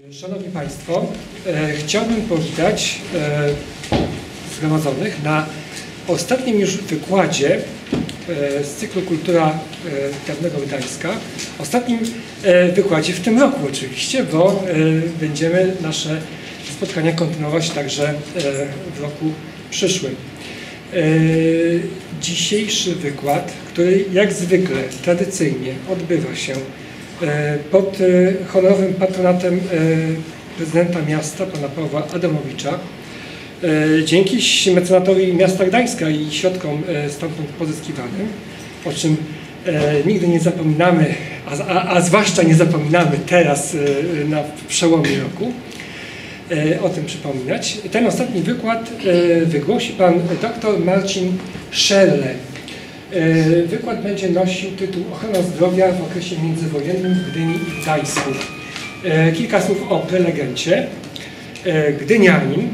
Szanowni Państwo, chciałbym powitać zgromadzonych na ostatnim już wykładzie z cyklu Kultura Dawnego Gdańska. Ostatnim wykładzie w tym roku oczywiście, bo będziemy nasze spotkania kontynuować także w roku przyszłym. Dzisiejszy wykład, który jak zwykle tradycyjnie odbywa się pod honorowym patronatem prezydenta miasta, pana Pawła Adamowicza. Dzięki mecenatowi miasta Gdańska i środkom stamtąd pozyskiwanym, o czym nigdy nie zapominamy, a zwłaszcza nie zapominamy teraz na przełomie roku, o tym przypominać. Ten ostatni wykład wygłosi pan dr Marcin Szerle. Wykład będzie nosił tytuł Ochrona zdrowia w okresie międzywojennym w Gdyni i Gdańsku. Kilka słów o prelegencie. Gdynianin,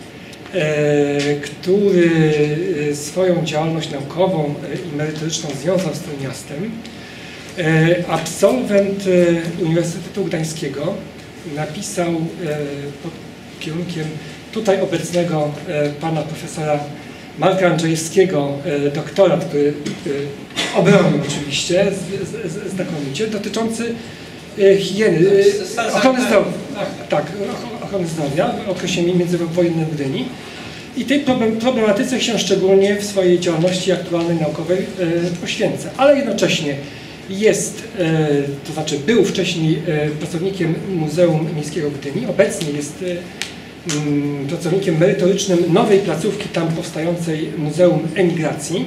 który swoją działalność naukową i merytoryczną związał z tym miastem. Absolwent Uniwersytetu Gdańskiego, napisał pod kierunkiem tutaj obecnego pana profesora Marka Andrzejewskiego doktorat, który obronił oczywiście znakomicie, dotyczący higieny, ochrony zdrowia, ochrony zdrowia w okresie międzywojennym w Gdyni. I tej problematyce się szczególnie w swojej działalności aktualnej naukowej poświęca, ale jednocześnie jest, to znaczy był wcześniej pracownikiem Muzeum Miejskiego w Gdyni, obecnie jest pracownikiem merytorycznym nowej placówki tam powstającej Muzeum Emigracji.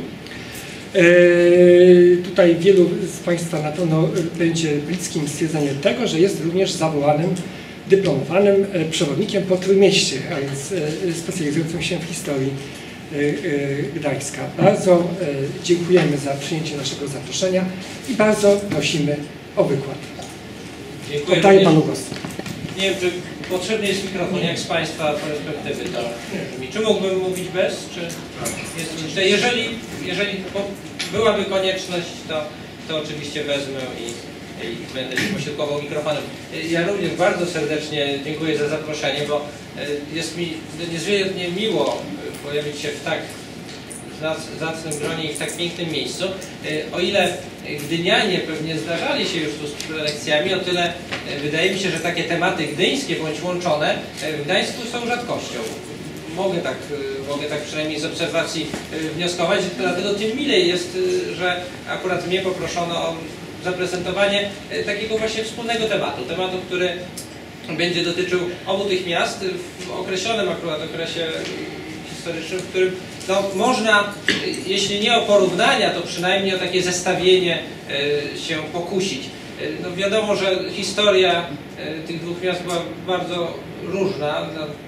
Tutaj wielu z Państwa na pewno będzie bliskim stwierdzeniem tego, że jest również zawołanym, dyplomowanym przewodnikiem po Trójmieście, a więc specjalizującym się w historii Gdańska. Bardzo dziękujemy za przyjęcie naszego zaproszenia i bardzo prosimy o wykład. Dziękuję. Oddaję Panu głos. Nie wiem, czy potrzebny jest mikrofon, jak z Państwa perspektywy to brzmi. Czy mógłbym mówić bez, czy jest, jeżeli byłaby konieczność, to oczywiście wezmę i będę posiłkował mikrofonem. Ja również bardzo serdecznie dziękuję za zaproszenie, bo jest mi niezwykle miło pojawić się w tak zacnym gronie i w tak pięknym miejscu. O ile gdynianie pewnie zdarzali się już tu z prelekcjami, o tyle wydaje mi się, że takie tematy gdyńskie bądź łączone w Gdańsku są rzadkością. Mogę tak przynajmniej z obserwacji wnioskować, dlatego tym milej jest, że akurat mnie poproszono o zaprezentowanie takiego właśnie wspólnego tematu, który będzie dotyczył obu tych miast w określonym akurat okresie historycznym, w którym no, można, jeśli nie o porównania, to przynajmniej o takie zestawienie się pokusić. No, wiadomo, że historia tych dwóch miast była bardzo różna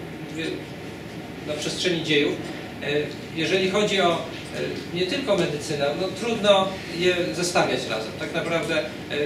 na przestrzeni dziejów. Jeżeli chodzi o nie tylko medycynę, no trudno je zestawiać razem. Tak naprawdę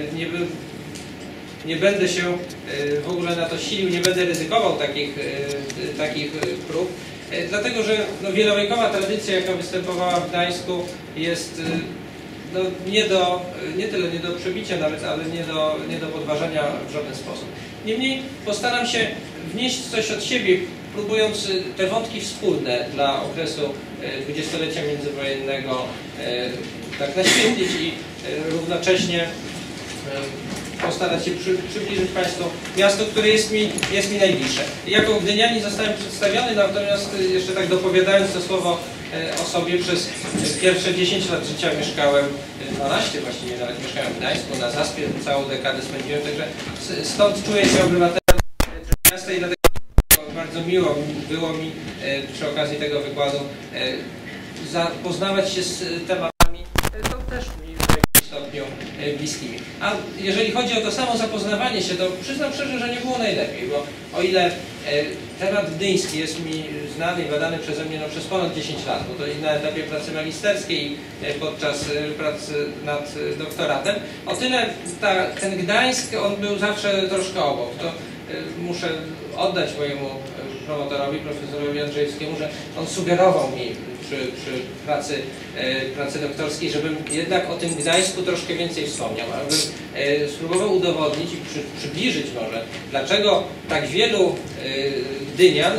nie będę się w ogóle na to silił, nie będę ryzykował takich prób. Dlatego, że no, wielowiekowa tradycja, jaka występowała w Gdańsku, jest no, nie tyle nie do przebicia nawet, ale nie do podważania w żaden sposób. Niemniej postaram się wnieść coś od siebie, próbując te wątki wspólne dla okresu dwudziestolecia międzywojennego tak naświetlić i równocześnie postarać się przybliżyć Państwu miasto, które jest mi najbliższe. Jako gdynianin zostałem przedstawiony, natomiast jeszcze tak dopowiadając to słowo o sobie, przez pierwsze 10 lat życia mieszkałem, 12 właściwie nawet mieszkałem w Gdańsku, na Zaspie, całą dekadę spędziłem, także stąd czuję się obywatelem tego miasta i dlatego bardzo miło było mi przy okazji tego wykładu zapoznawać się z tematami, to też mi w jakimś stopniu bliskimi. A jeżeli chodzi o to samo zapoznawanie się, to przyznam szczerze, że nie było najlepiej, bo o ile temat gdyński jest mi znany i badany przeze mnie przez ponad 10 lat, bo to i na etapie pracy magisterskiej i podczas pracy nad doktoratem, o tyle ten Gdańsk, on był zawsze troszkę obok. To muszę oddać mojemu promotorowi, profesorowi Andrzejewskiemu, że on sugerował mi przy pracy doktorskiej, żebym jednak o tym Gdańsku troszkę więcej wspomniał, abym spróbował udowodnić i przybliżyć może, dlaczego tak wielu gdynian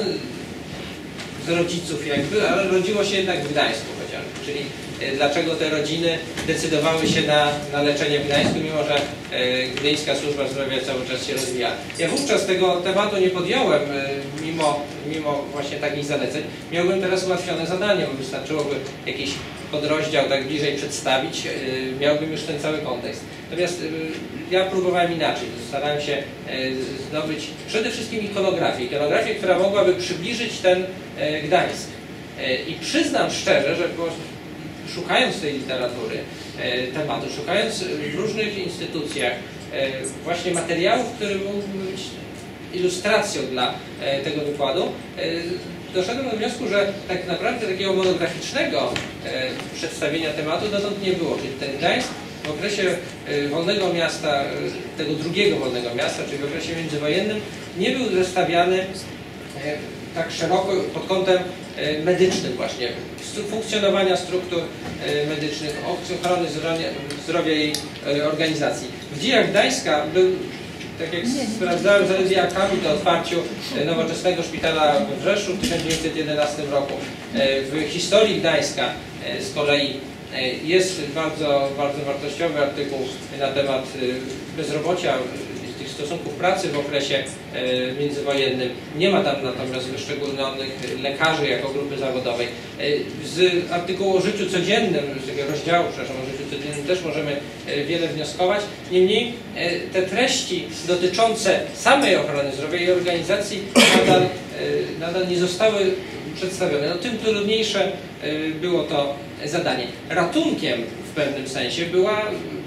z rodziców jakby, ale rodziło się jednak w Gdańsku chociażby, czyli dlaczego te rodziny decydowały się na leczenie w Gdańsku, mimo że gdyńska służba zdrowia cały czas się rozwija. Ja wówczas tego tematu nie podjąłem, mimo właśnie takich zaleceń. Miałbym teraz ułatwione zadanie, bo wystarczyłoby jakiś podrozdział tak bliżej przedstawić, miałbym już ten cały kontekst. Natomiast ja próbowałem inaczej, starałem się zdobyć przede wszystkim ikonografię, która mogłaby przybliżyć ten Gdańsk. I przyznam szczerze, że szukając tej literatury, tematu, szukając w różnych instytucjach właśnie materiałów, które mógłby być ilustracją dla tego wykładu, doszedłem do wniosku, że tak naprawdę takiego monograficznego przedstawienia tematu dotąd nie było. Czyli ten Gdańsk w okresie wolnego miasta, tego drugiego wolnego miasta, czyli w okresie międzywojennym, nie był zestawiany tak szeroko pod kątem medycznym właśnie, funkcjonowania struktur medycznych, ochrony zdrowia i organizacji. W dziejach Gdańska był, tak jak sprawdzałem zaledwie akapit o otwarciu nowoczesnego szpitala we Wrzeszu w 1911 roku. W historii Gdańska z kolei jest bardzo wartościowy artykuł na temat bezrobocia, tych stosunków pracy w okresie międzywojennym. Nie ma tam natomiast wyszczególnionych lekarzy jako grupy zawodowej. Z artykułu o życiu codziennym, z tego rozdziału, przepraszam, o życiu codziennym też możemy wiele wnioskować. Niemniej te treści dotyczące samej ochrony zdrowia i organizacji nadal nie zostały przedstawione. No, tym trudniejsze było to zadanie. Ratunkiem w pewnym sensie była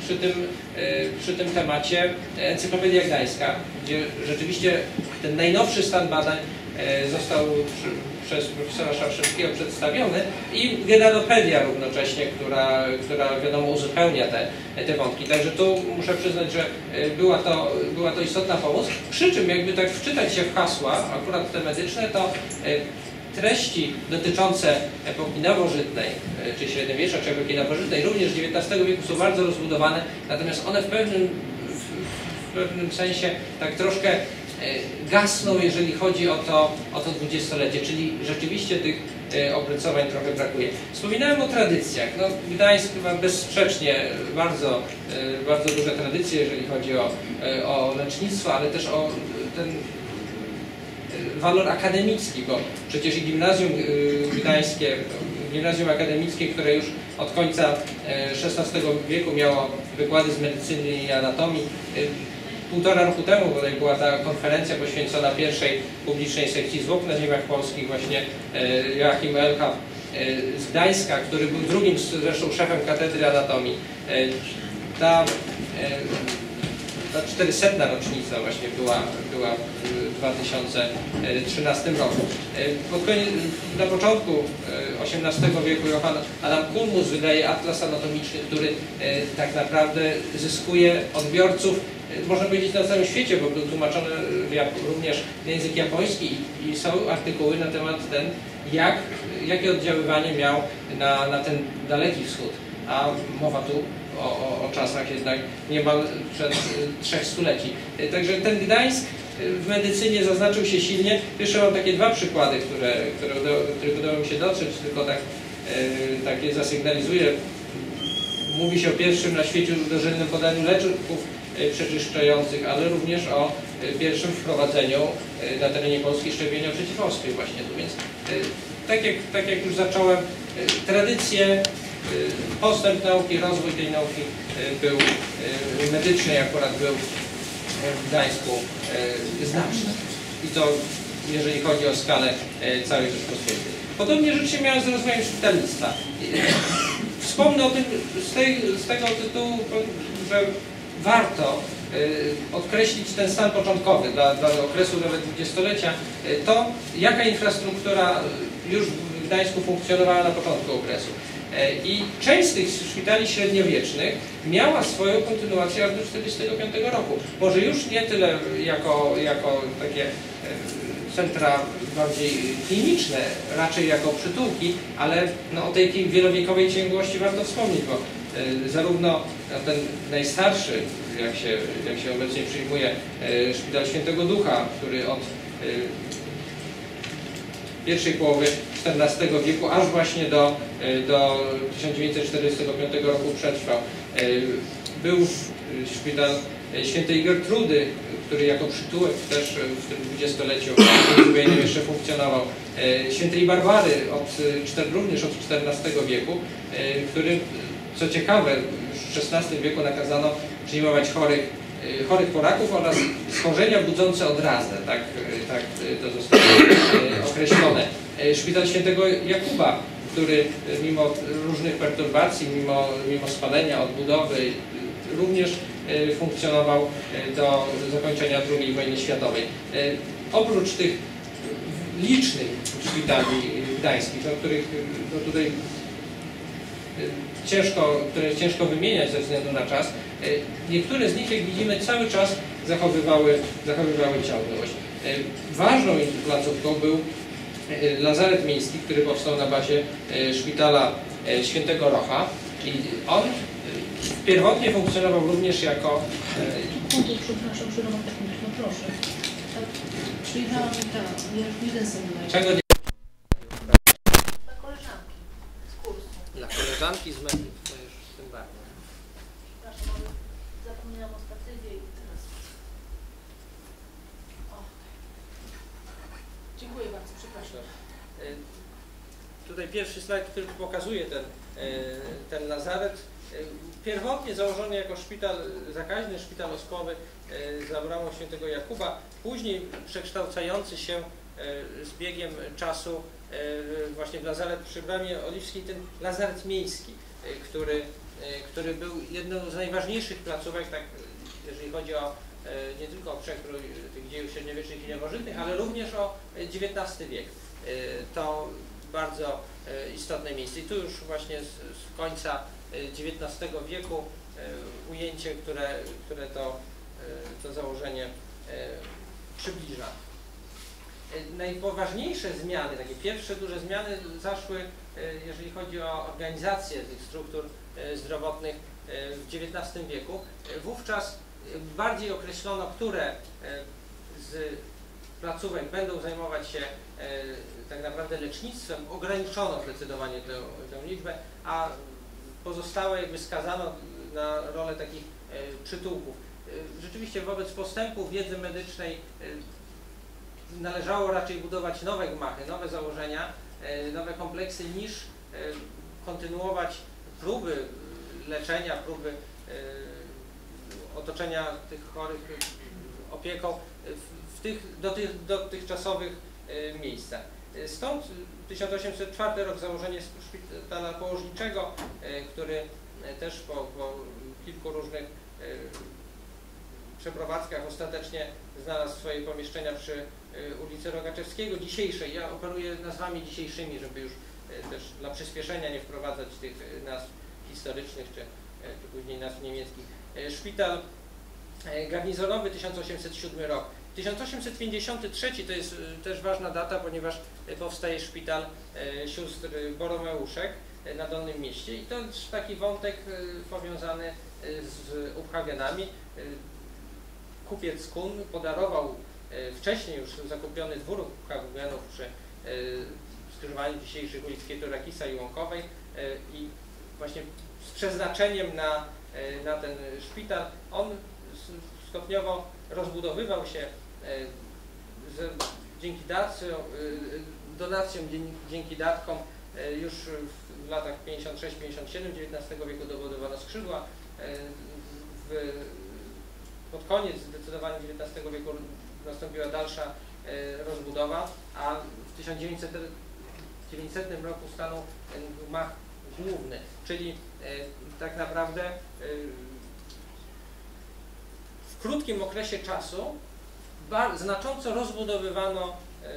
przy tym temacie Encyklopedia Gdańska, gdzie rzeczywiście ten najnowszy stan badań został przez profesora Szarszewskiego przedstawiony i Generalopedia równocześnie, która wiadomo uzupełnia te wątki. Także tu muszę przyznać, że była to istotna pomoc. Przy czym jakby tak wczytać się w hasła, akurat te medyczne, to treści dotyczące epoki nowożytnej, czy średniowiecza, czy epoki nowożytnej, również XIX wieku są bardzo rozbudowane, natomiast one w pewnym sensie tak troszkę gasną, jeżeli chodzi o to dwudziestolecie, czyli rzeczywiście tych opracowań trochę brakuje. Wspominałem o tradycjach. No, Gdańsk ma bezsprzecznie bardzo duże tradycje, jeżeli chodzi o lecznictwo, ale też o ten walor akademicki, bo przecież i gimnazjum gdańskie, gimnazjum akademickie, które już od końca XVI wieku miało wykłady z medycyny i anatomii. Półtora roku temu bodaj była ta konferencja poświęcona pierwszej publicznej sekcji zwłok na ziemiach polskich, właśnie Joachim Elka z Gdańska, który był drugim zresztą szefem katedry anatomii. Ta 400. rocznica właśnie była w 2013 roku. Na początku XVIII wieku Johann Adam Kulmus wydaje atlas anatomiczny, który tak naprawdę zyskuje odbiorców, można powiedzieć, na całym świecie, bo był tłumaczony również w język japoński i są artykuły na temat ten, jakie oddziaływanie miał na ten daleki wschód. A mowa tu o czasach jednak niemal przed 3 stuleci. Także ten Gdańsk w medycynie zaznaczył się silnie. Jeszcze mam takie dwa przykłady, których udało mi się dotrzeć, tylko tak je zasygnalizuję. Mówi się o pierwszym na świecie dożylnym podaniu leków przeczyszczających, ale również o pierwszym wprowadzeniu na terenie Polski szczepienia przeciwospy właśnie tu. Więc tak jak już zacząłem, tradycje, postęp nauki, rozwój tej nauki był medyczny, akurat był w Gdańsku znaczny. I to jeżeli chodzi o skalę całej Rzeczypospolitej. Podobnie rzecz się miała z rozwojem szpitalnictwa. Wspomnę o tym z tego tytułu, że warto odkreślić ten stan początkowy dla okresu nawet dwudziestolecia, to jaka infrastruktura już w Gdańsku funkcjonowała na początku okresu. I część z tych szpitali średniowiecznych miała swoją kontynuację aż do 1945 roku. Może już nie tyle jako takie centra bardziej kliniczne, raczej jako przytułki, ale no, o tej wielowiekowej ciągłości warto wspomnieć, bo zarówno ten najstarszy jak się obecnie przyjmuje. Szpital Świętego Ducha, który od pierwszej połowy XIV wieku aż właśnie do 1945 roku przetrwał. Był szpital Świętej Gertrudy, który jako przytułek też w tym dwudziestoleciu międzywojennym jeszcze funkcjonował. Świętej Barbary również od XIV wieku, który, co ciekawe, w XVI wieku nakazano przyjmować chorych Polaków oraz schorzenia budzące odrazę, tak to zostało określone. Szpital Świętego Jakuba, który mimo różnych perturbacji, mimo spalenia, odbudowy również funkcjonował do zakończenia II wojny światowej. Oprócz tych licznych szpitali gdańskich, których tutaj które ciężko wymieniać ze względu na czas, niektóre z nich, jak widzimy, cały czas zachowywały ciągłość. Ważną placówką był lazaret miejski, który powstał na bazie szpitala Świętego Rocha i on pierwotnie funkcjonował również jako... Przepraszam, no proszę. Przyjechałam jeden seminar. Czego nie? Dla koleżanki z kursu. Dla koleżanki z mediów, to już tym bardziej. Przepraszam, ale zapomniałam o statywie i teraz... O. Dziękuję bardzo, przepraszam. Tutaj pierwszy slajd, który pokazuje ten lazaret. Pierwotnie założony jako szpital zakaźny, szpital oskowy za bramą Świętego Jakuba, później przekształcający się z biegiem czasu właśnie w lazaret przy Bramie Oliwskiej, ten lazaret miejski, który był jedną z najważniejszych placówek, tak, jeżeli chodzi o nie tylko o przekrój tych dziejów średniowiecznych i nowożytnych, ale również o XIX wiek. To bardzo istotne miejsce. I tu już właśnie z końca XIX wieku ujęcie, które to założenie przybliża. Najpoważniejsze zmiany, takie pierwsze duże zmiany zaszły, jeżeli chodzi o organizację tych struktur zdrowotnych w XIX wieku. Wówczas bardziej określono, które z placówek będą zajmować się tak naprawdę lecznictwem. Ograniczono zdecydowanie tę liczbę, a pozostałe jakby skazano na rolę takich przytułków. Rzeczywiście wobec postępu wiedzy medycznej należało raczej budować nowe gmachy, nowe założenia, nowe kompleksy, niż kontynuować próby leczenia, próby otoczenia tych chorych opieką w tych dotychczasowych miejscach. Stąd 1804 rok założenie szpitala położniczego, który też po kilku różnych przeprowadzkach ostatecznie znalazł swoje pomieszczenia przy ulicy Rogaczewskiego, dzisiejszej. Ja operuję nazwami dzisiejszymi, żeby już też dla przyspieszenia nie wprowadzać tych nazw historycznych czy później nazw niemieckich. Szpital garnizonowy, 1807 rok. 1853 to jest też ważna data, ponieważ powstaje szpital sióstr Boromeuszek na Dolnym Mieście i to jest taki wątek powiązany z Uphagenami. Kupiec Kun podarował wcześniej już zakupiony dwór Uphagenów przy skrzyżowaniu dzisiejszych ulic Kieturakisa i Łąkowej i właśnie z przeznaczeniem na ten szpital on stopniowo rozbudowywał się dzięki donacjom, dzięki datkom. Już w latach 56-57 XIX wieku dobudowano skrzydła. Pod koniec zdecydowanie XIX wieku nastąpiła dalsza rozbudowa, a w 1900 roku stanął ten gmach główny, czyli tak naprawdę w krótkim okresie czasu znacząco rozbudowywano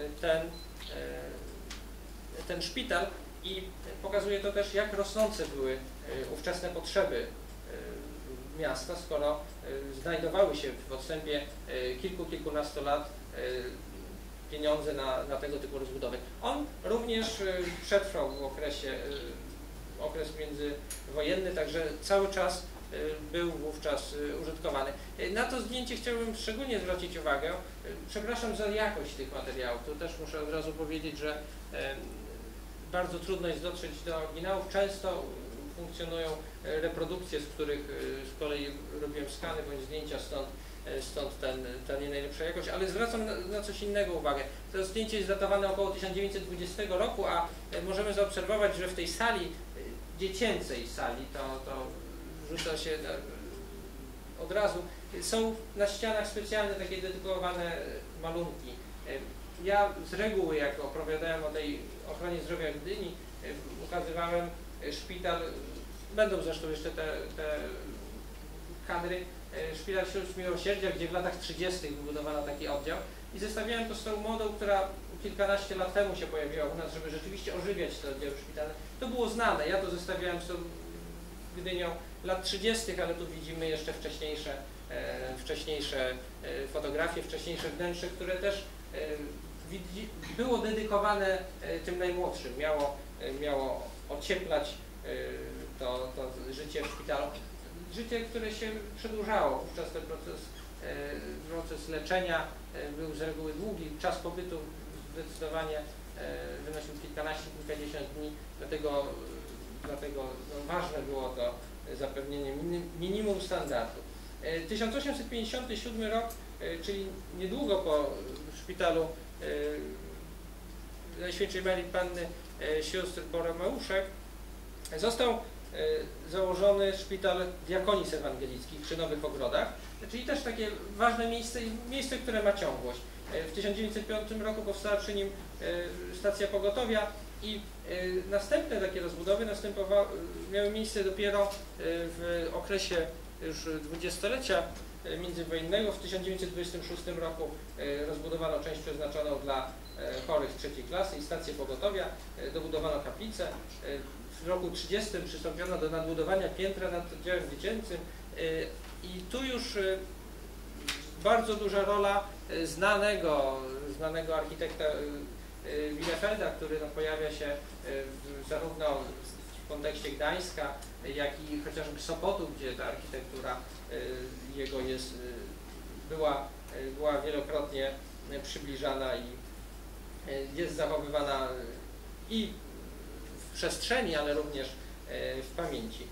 ten szpital i pokazuje to też, jak rosnące były ówczesne potrzeby miasta, skoro znajdowały się w odstępie kilkunastu lat pieniądze na tego typu rozbudowy. On również przetrwał w okres międzywojenny, także cały czas był wówczas użytkowany. Na to zdjęcie chciałbym szczególnie zwrócić uwagę. Przepraszam za jakość tych materiałów. Tu też muszę od razu powiedzieć, że bardzo trudno jest dotrzeć do oryginałów. Często funkcjonują reprodukcje, z których z kolei robiłem skany bądź zdjęcia, stąd ta nie najlepsza jakość, ale zwracam na coś innego uwagę. To zdjęcie jest datowane około 1920 roku, a możemy zaobserwować, że w tej sali, dziecięcej sali, to rzuca się od razu, są na ścianach specjalne takie dedykowane malunki. Ja z reguły, jak opowiadałem o tej ochronie zdrowia w Gdyni, ukazywałem szpital, będą zresztą jeszcze te kadry, Szpital Śród Miłosierdzia, gdzie w latach 30. wybudowano taki oddział i zestawiałem to z tą modą, która kilkanaście lat temu się pojawiła u nas, żeby rzeczywiście ożywiać te oddziały szpitalne. To było znane, ja to zestawiałem z tą Gdynią lat 30., ale tu widzimy jeszcze wcześniejsze fotografie, wcześniejsze wnętrze, które też było dedykowane tym najmłodszym, miało ocieplać to życie w szpitalu. Życie, które się przedłużało. Wówczas ten proces leczenia był z reguły długi, czas pobytu zdecydowanie wynosił kilkanaście, kilkadziesiąt dni, dlatego ważne było to zapewnienie minimum standardu. 1857 rok, czyli niedługo po szpitalu Najświętszej Marii Panny Sióstr Boromeuszek, został założony szpital diakonic ewangelickich przy Nowych Ogrodach, czyli też takie ważne miejsce, które ma ciągłość. W 1905 roku powstała przy nim stacja pogotowia i następne takie rozbudowy miały miejsce dopiero w okresie już dwudziestolecia międzywojennego. W 1926 roku rozbudowano część przeznaczoną dla chorych trzeciej klasy i stację pogotowia, dobudowano kaplicę. W roku 1930 przystąpiono do nadbudowania piętra nad oddziałem dziecięcym i tu już bardzo duża rola znanego architekta Bielefelda, który pojawia się zarówno w kontekście Gdańska, jak i chociażby Sopotu, gdzie ta architektura jego była wielokrotnie przybliżana i jest zachowywana i w przestrzeni, ale również w pamięci.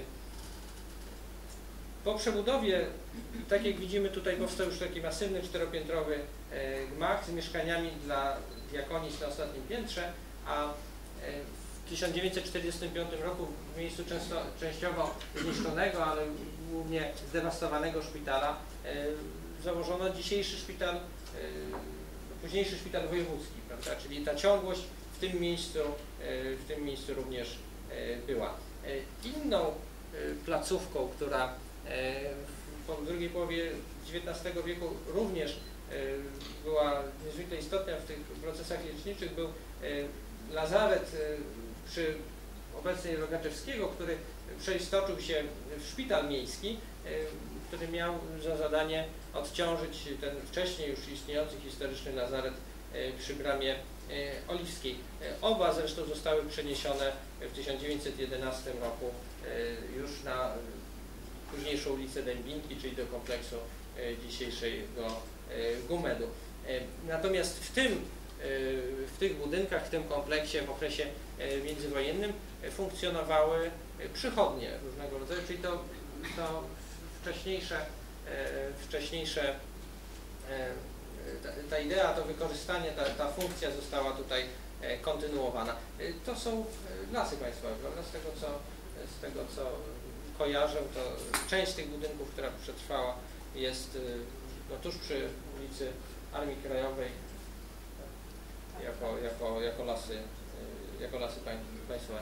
Po przebudowie, tak jak widzimy tutaj, powstał już taki masywny czteropiętrowy gmach z mieszkaniami dla diakonic na ostatnim piętrze, a w 1945 roku w miejscu częściowo zniszczonego, ale głównie zdewastowanego szpitala założono dzisiejszy szpital, późniejszy szpital wojewódzki, prawda? Czyli ta ciągłość w tym miejscu również była. Inną placówką, która w drugiej połowie XIX wieku również była niezwykle istotna w tych procesach leczniczych, był lazaret przy obecnej Rogaczewskiego, który przeistoczył się w szpital miejski, który miał za zadanie odciążyć ten wcześniej już istniejący historyczny lazaret przy Bramie Oliwskiej. Oba zresztą zostały przeniesione w 1911 roku już na późniejszą ulicę Dębinki, czyli do kompleksu dzisiejszego GUMED-u. Natomiast w tych budynkach, w tym kompleksie w okresie międzywojennym funkcjonowały przychodnie różnego rodzaju, czyli to wcześniejsze ta idea, to wykorzystanie, ta funkcja została tutaj kontynuowana. To są lasy państwowe, prawda? Z tego co kojarzę, to część tych budynków, która przetrwała, jest tuż przy ulicy Armii Krajowej jako lasy państwowe.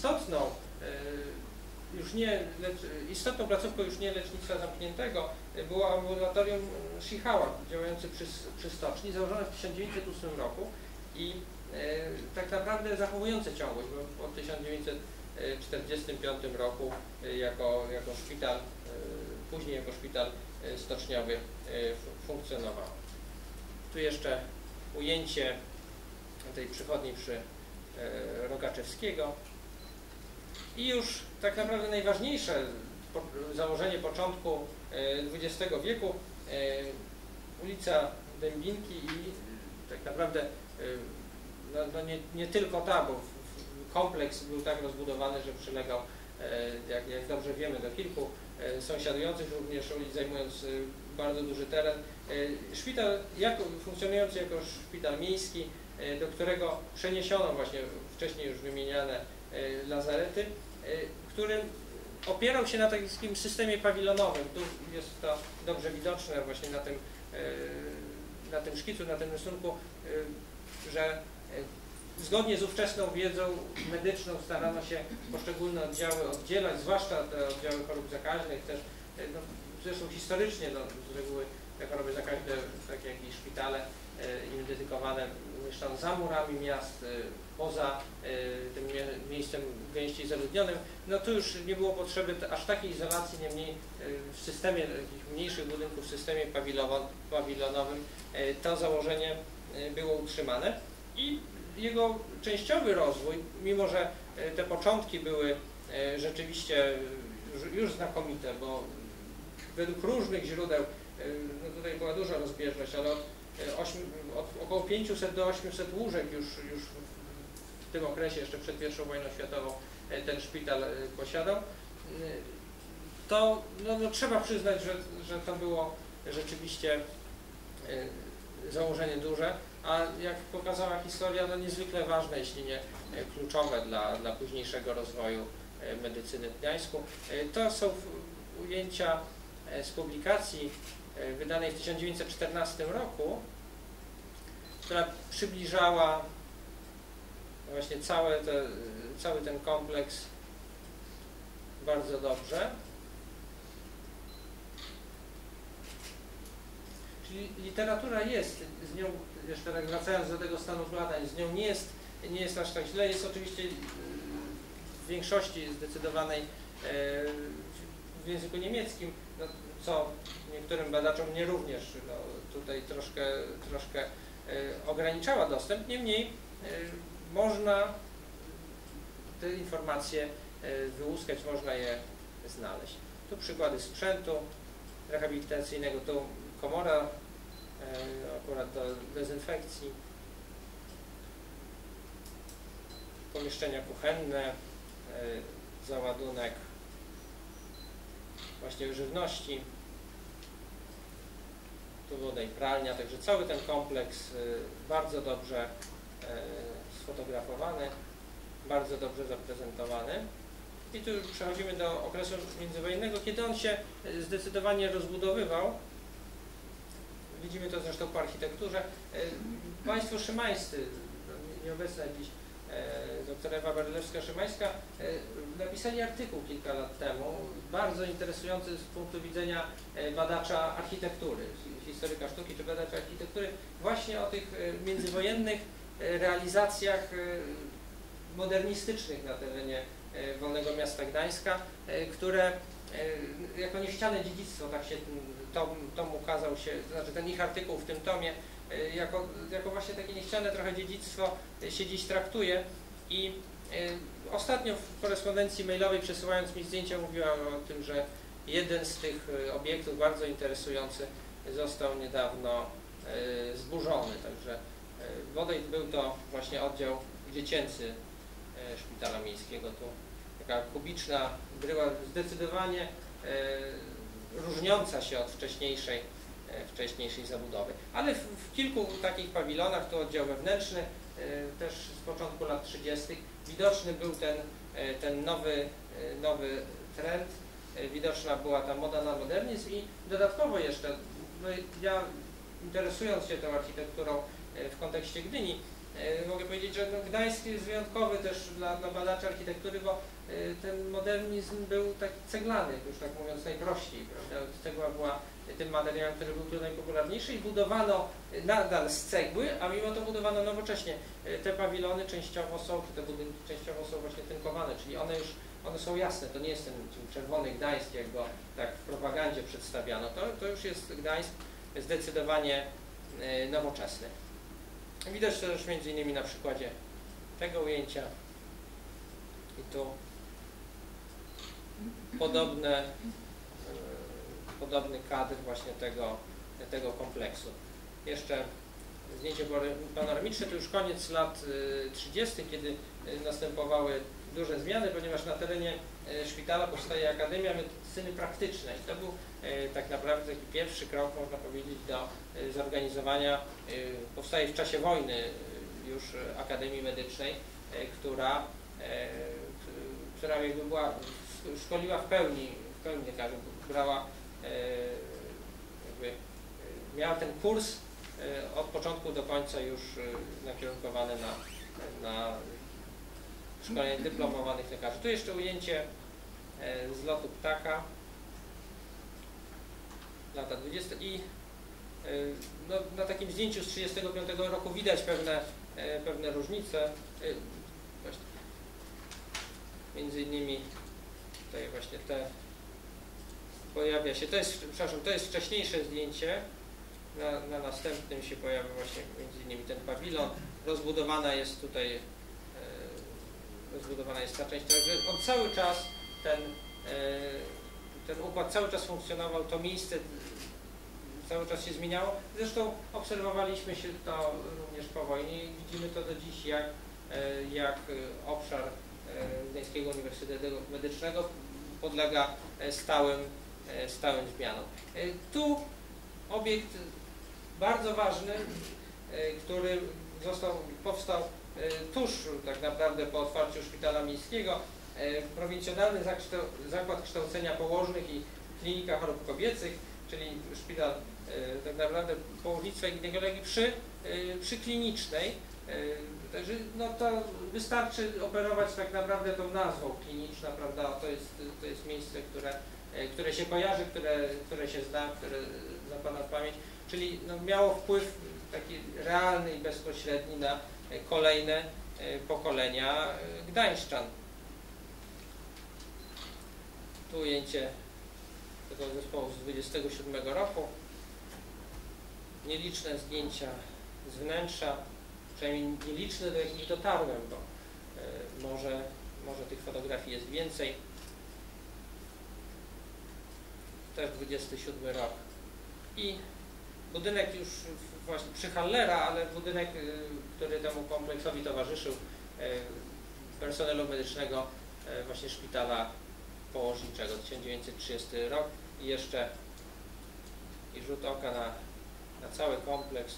Istotną placówką już nie lecznictwa zamkniętego było ambulatorium Schichała, działające przy stoczni, założone w 1908 roku i tak naprawdę zachowujące ciągłość, bo po 1945 roku jako szpital, później jako szpital stoczniowy funkcjonował. Tu jeszcze ujęcie tej przychodni przy Rogaczewskiego. I już tak naprawdę najważniejsze założenie początku XX wieku, ulica Dębinki i tak naprawdę no nie tylko ta, bo kompleks był tak rozbudowany, że przylegał, jak dobrze wiemy, do kilku sąsiadujących również ulic, zajmując bardzo duży teren. Szpital funkcjonujący jako szpital miejski, do którego przeniesiono właśnie wcześniej już wymieniane lazarety, który opierał się na takim systemie pawilonowym. Tu jest to dobrze widoczne właśnie na tym szkicu, na tym rysunku, że zgodnie z ówczesną wiedzą medyczną starano się poszczególne oddziały oddzielać, zwłaszcza te oddziały chorób zakaźnych, też no, zresztą historycznie z reguły te choroby zakaźne, tak jak i szpitale im dedykowane, mieszczano za murami miast, poza tym miejscem gęściej zaludnionym. No tu już nie było potrzeby aż takiej izolacji, niemniej w systemie takich mniejszych budynków, w systemie pawilonowym to założenie było utrzymane i jego częściowy rozwój, mimo że te początki były rzeczywiście już znakomite, bo według różnych źródeł, no tutaj była duża rozbieżność, ale od około 500 do 800 łóżek już w tym okresie, jeszcze przed I wojną światową, ten szpital posiadał, to no, trzeba przyznać, że to było rzeczywiście założenie duże, a jak pokazała historia, no niezwykle ważne, jeśli nie kluczowe dla późniejszego rozwoju medycyny w Gdańsku. To są ujęcia z publikacji wydanej w 1914 roku, która przybliżała właśnie cały ten kompleks bardzo dobrze. Czyli literatura jest, z nią, jeszcze tak wracając do tego stanu badań, z nią nie jest aż tak źle, jest oczywiście w większości zdecydowanej w języku niemieckim, no, co niektórym badaczom nie również no, tutaj troszkę ograniczała dostęp, niemniej można te informacje wyłuskać, można je znaleźć. Tu przykłady sprzętu rehabilitacyjnego, tu komora akurat do dezynfekcji, pomieszczenia kuchenne, załadunek właśnie żywności, tu woda i pralnia, także cały ten kompleks bardzo dobrze sfotografowany, bardzo dobrze zaprezentowany. I tu przechodzimy do okresu międzywojennego, kiedy on się zdecydowanie rozbudowywał. Widzimy to zresztą po architekturze. Państwo szymańscy, nieobecna dziś dr Ewa Barylewska-Szymańska, napisali artykuł kilka lat temu, bardzo interesujący z punktu widzenia badacza architektury, historyka sztuki czy badacza architektury, właśnie o tych międzywojennych realizacjach modernistycznych na terenie Wolnego Miasta Gdańska, które jako niechciane dziedzictwo, tak się tom ukazał się, znaczy ten ich artykuł w tym tomie, jako właśnie takie niechciane trochę dziedzictwo się dziś traktuje i ostatnio w korespondencji mailowej, przesyłając mi zdjęcia, mówiłam o tym, że jeden z tych obiektów bardzo interesujący został niedawno zburzony, także bodaj był to właśnie oddział dziecięcy Szpitala Miejskiego. Tu taka kubiczna bryła, zdecydowanie różniąca się od wcześniejszej zabudowy. Ale w kilku takich pawilonach, to oddział wewnętrzny, też z początku lat 30. widoczny był ten nowy trend, widoczna była ta moda na modernizm i dodatkowo jeszcze, no ja interesując się tą architekturą w kontekście Gdyni, mogę powiedzieć, że no, Gdańsk jest wyjątkowy też dla badaczy architektury, bo ten modernizm był taki ceglany, już tak mówiąc najprościej, prawda? Cegła była tym materiałem, który był tu najpopularniejszy i budowano nadal z cegły, a mimo to budowano nowocześnie. Te pawilony częściowo są, te budynki częściowo są właśnie tynkowane, czyli one są jasne, to nie jest ten czerwony Gdańsk, jak go tak w propagandzie przedstawiano, to już jest Gdańsk zdecydowanie nowoczesny. Widać to też między innymi na przykładzie tego ujęcia i tu. podobny kadr właśnie tego kompleksu. Jeszcze zdjęcie panoramiczne to już koniec lat 30., kiedy następowały duże zmiany, ponieważ na terenie szpitala powstaje Akademia Medycyny Praktycznej. To był tak naprawdę taki pierwszy krok, można powiedzieć, do zorganizowania, powstaje w czasie wojny już Akademii Medycznej, która jakby szkoliła w pełni lekarzy, brała miała ten kurs od początku do końca już nakierunkowany na szkolenie dyplomowanych lekarzy. Tu jeszcze ujęcie z lotu ptaka, lata 20 i no, na takim zdjęciu z 1935 roku widać pewne różnice. Właśnie, między innymi tutaj właśnie pojawia się, to jest wcześniejsze zdjęcie, na następnym się pojawia właśnie między innymi ten pawilon, rozbudowana jest tutaj ta część, także on cały czas, ten układ cały czas funkcjonował, to miejsce cały czas się zmieniało, zresztą obserwowaliśmy się to również po wojnie i widzimy to do dziś, jak obszar Gdańskiego Uniwersytetu Medycznego podlega stałym zmianom. Tu obiekt bardzo ważny, który powstał tuż tak naprawdę po otwarciu szpitala miejskiego, prowincjonalny zakład kształcenia położnych i klinika chorób kobiecych, czyli szpital tak naprawdę położnictwa i ginekologii przy klinicznej. Także no to wystarczy operować tak naprawdę tą nazwą kliniczna, prawda? To jest miejsce, które się kojarzy, które się zna, które zapada w pamięć, czyli no, miało wpływ taki realny i bezpośredni na kolejne pokolenia gdańszczan. Tu ujęcie tego zespołu z 27 roku. Nieliczne zdjęcia z wnętrza, przynajmniej nieliczne, do jakich dotarłem, bo może tych fotografii jest więcej. Też 27 rok. I budynek już właśnie przy Hallera, ale budynek, który temu kompleksowi towarzyszył, personelu medycznego właśnie szpitala położniczego, 1930 rok i jeszcze rzut oka na cały kompleks.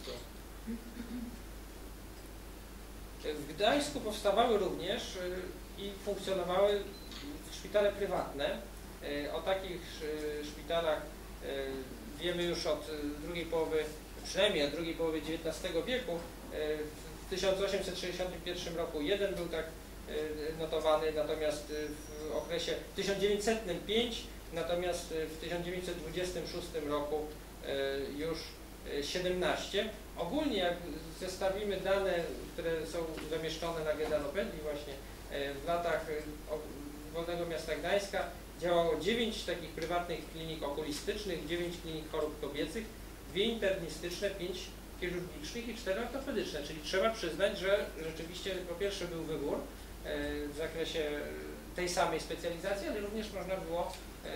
W Gdańsku powstawały również i funkcjonowały szpitale prywatne. O takich szpitalach wiemy już od przynajmniej od drugiej połowy XIX wieku. W 1861 roku jeden był tak notowany, natomiast w okresie 1905, natomiast w 1926 roku już 17. Ogólnie jak zestawimy dane, które są zamieszczone na Gedanopedii właśnie w latach Wolnego Miasta Gdańska, działało 9 takich prywatnych klinik okulistycznych, 9 klinik chorób kobiecych, 2 internistyczne, 5 chirurgicznych i 4 ortopedyczne, czyli trzeba przyznać, że rzeczywiście po pierwsze był wybór w zakresie tej samej specjalizacji, ale również można było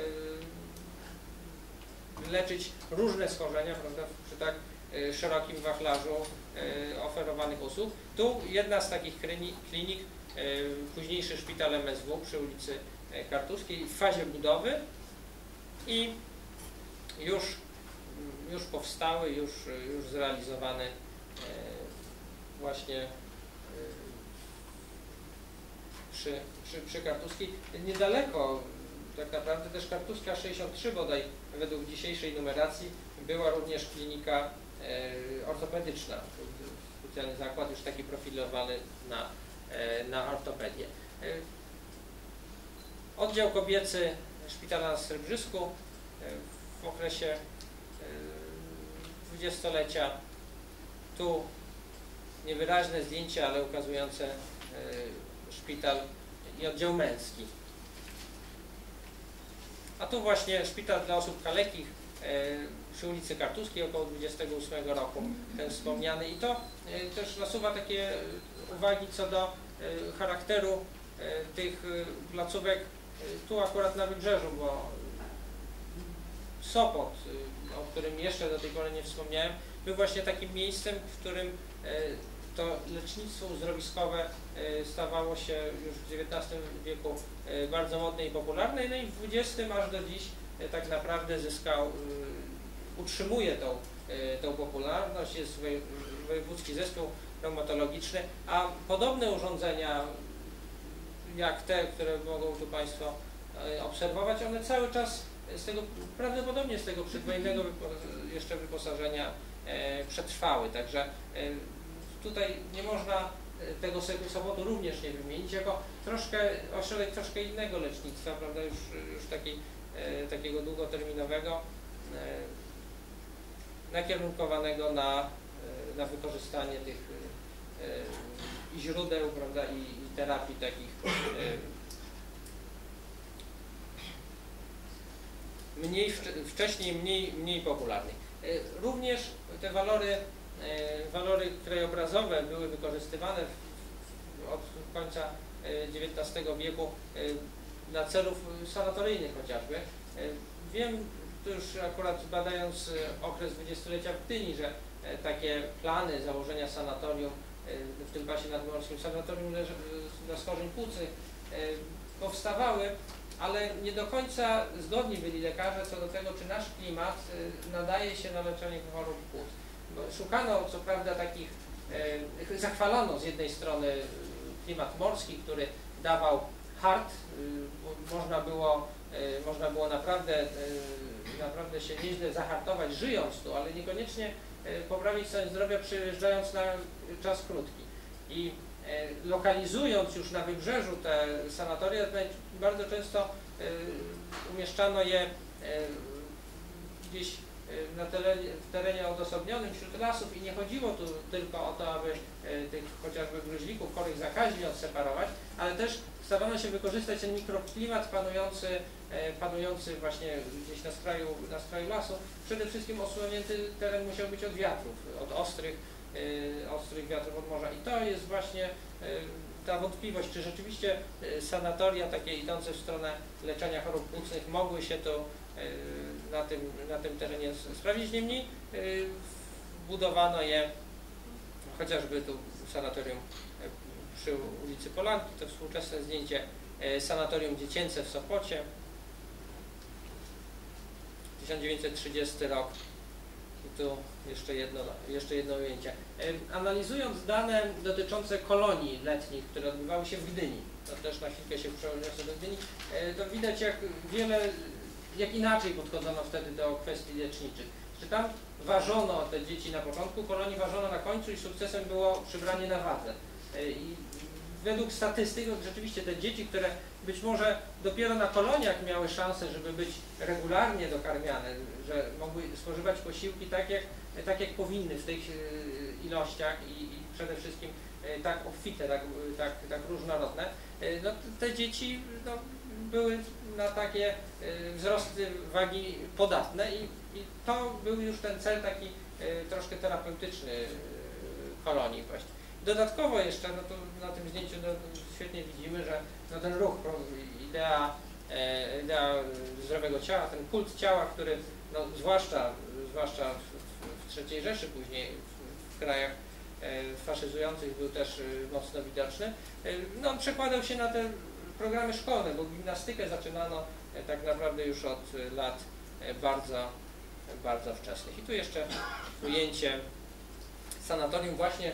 leczyć różne schorzenia, prawda, przy tak szerokim wachlarzu oferowanych usług. Tu jedna z takich klinik, późniejszy szpital MSW przy ulicy Kartuskiej w fazie budowy i już powstały, już zrealizowane właśnie przy Kartuskiej. Niedaleko, tak naprawdę też Kartuska 63 bodaj, według dzisiejszej numeracji, była również klinika ortopedyczna, specjalny zakład już taki profilowany na ortopedię. Oddział kobiecy szpitala na Srebrzysku w okresie dwudziestolecia. Tu niewyraźne zdjęcie, ale ukazujące szpital i oddział męski. A tu właśnie szpital dla osób kalekich przy ulicy Kartuskiej około 28 roku, ten wspomniany. I to też nasuwa takie uwagi co do charakteru tych placówek tu akurat na Wybrzeżu, bo Sopot, o którym jeszcze do tej pory nie wspomniałem, był właśnie takim miejscem, w którym to lecznictwo uzdrowiskowe stawało się już w XIX wieku bardzo modne i popularne, no i w XX aż do dziś tak naprawdę utrzymuje tą popularność, jest wojewódzki zespół reumatologiczny, a podobne urządzenia jak te, które mogą tu Państwo obserwować, one cały czas prawdopodobnie z tego przedwojennego jeszcze wyposażenia przetrwały, także tutaj nie można tego Sopotu również nie wymienić jako ośrodek troszkę innego lecznictwa, prawda, już takiego długoterminowego, nakierunkowanego na wykorzystanie tych i źródeł, prawda, i terapii takich wcześniej mniej popularnych. Również te walory krajobrazowe były wykorzystywane od końca XIX wieku dla celów sanatoryjnych chociażby. Wiem, tu już akurat badając okres dwudziestolecia w Gdyni, że takie plany założenia sanatorium w tym pasie nadmorskim, sanatorium dla schorzeń płucnych powstawały, ale nie do końca zgodni byli lekarze co do tego, czy nasz klimat nadaje się na leczenie chorób płuc. Szukano co prawda takich, zachwalono z jednej strony klimat morski, który dawał hart, można było naprawdę się nieźle zahartować żyjąc tu, ale niekoniecznie poprawić stan zdrowia przyjeżdżając na czas krótki. I lokalizując już na wybrzeżu te sanatoria, bardzo często umieszczano je gdzieś w terenie odosobnionym wśród lasów i nie chodziło tu tylko o to, aby tych chociażby gruźlików, chorych zakaźni odseparować, ale też starano się wykorzystać ten mikroklimat panujący właśnie gdzieś na skraju lasu. Przede wszystkim osłonięty teren musiał być od wiatrów, od ostrych wiatrów od morza i to jest właśnie ta wątpliwość, czy rzeczywiście sanatoria takie idące w stronę leczenia chorób płucnych mogły się to na tym terenie sprawdzić. Niemniej budowano je, chociażby tu sanatorium przy ulicy Polanki, to współczesne zdjęcie, sanatorium dziecięce w Sopocie, 1930 rok. I tu jeszcze jedno ujęcie. Analizując dane dotyczące kolonii letnich, które odbywały się w Gdyni, to też na chwilkę się przeniosę do Gdyni, to widać jak inaczej podchodzono wtedy do kwestii leczniczych. Że tam ważono te dzieci na początku kolonii, ważono na końcu i sukcesem było przybranie na wadze. I według statystyk rzeczywiście te dzieci, które być może dopiero na koloniach miały szansę, żeby być regularnie dokarmiane, że mogły spożywać posiłki tak jak powinny w tych ilościach i przede wszystkim tak obfite, tak różnorodne, no, te dzieci były na takie wzrosty wagi podatne i to był już ten cel taki troszkę terapeutyczny kolonii właśnie. Dodatkowo jeszcze, no to na tym zdjęciu świetnie widzimy, że no ten ruch, idea zdrowego ciała, ten kult ciała, który no, zwłaszcza w III Rzeszy, później w krajach faszyzujących był też mocno widoczny, no, on przekładał się na te programy szkolne, bo gimnastykę zaczynano tak naprawdę już od lat bardzo wczesnych. I tu jeszcze ujęcie sanatorium właśnie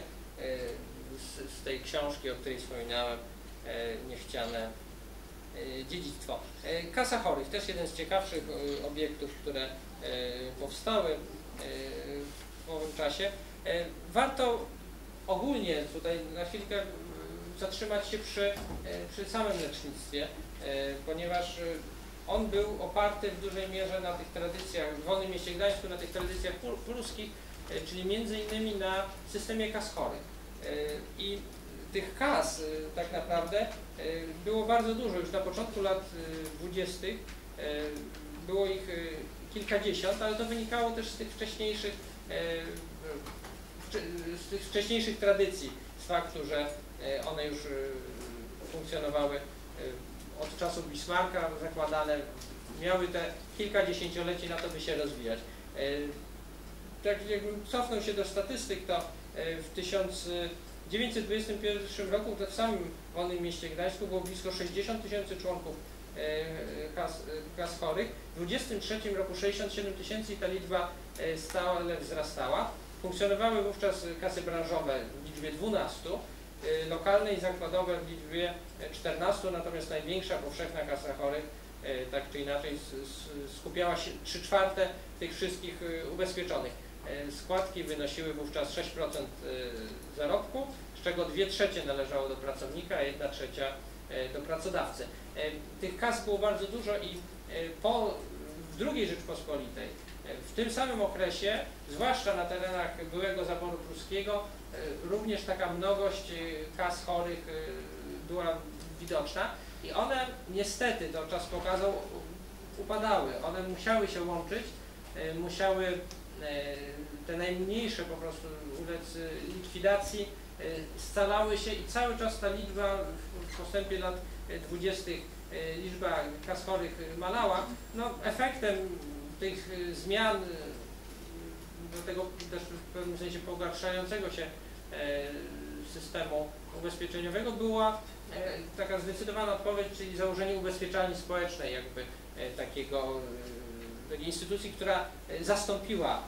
z tej książki, o której wspominałem, Niechciane dziedzictwo. Kasa chorych, też jeden z ciekawszych obiektów, które powstały w owym czasie. Warto ogólnie tutaj na chwilkę zatrzymać się przy samym lecznictwie, ponieważ on był oparty w dużej mierze na tych tradycjach, w Wolnym Mieście Gdańsku, na tych tradycjach pruskich, czyli między innymi na systemie kas chorych. I tych kas tak naprawdę było bardzo dużo. Już na początku lat 20. Było ich kilkadziesiąt, ale to wynikało też z tych wcześniejszych tradycji, z faktu, że one już funkcjonowały od czasów Bismarcka zakładane, miały te kilka dziesięcioleci na to, by się rozwijać. Tak jakbym cofnął się do statystyk, to w 1921 roku w samym wolnym mieście Gdańsku było blisko 60 000 członków kas chorych. W 1923 roku 67 000 i ta liczba stale wzrastała. Funkcjonowały wówczas kasy branżowe w liczbie 12, lokalne i zakładowe w liczbie 14, natomiast największa powszechna kasa chorych tak czy inaczej skupiała się 3/4 tych wszystkich ubezpieczonych. Składki wynosiły wówczas 6% zarobku, z czego 2/3 należało do pracownika, a 1/3 do pracodawcy. Tych kas było bardzo dużo i po II Rzeczpospolitej, w tym samym okresie, zwłaszcza na terenach byłego zaboru pruskiego, również taka mnogość kas chorych była widoczna i one niestety, to czas pokazał, upadały. One musiały się łączyć, musiały te najmniejsze po prostu ulec likwidacji, scalały się i cały czas ta liczba w postępie lat 20. liczba kas chorych malała. No, efektem tych zmian, do tego też w pewnym sensie pogarszającego się systemu ubezpieczeniowego była taka zdecydowana odpowiedź, czyli założenie ubezpieczalni społecznej, jakby takiej instytucji, która zastąpiła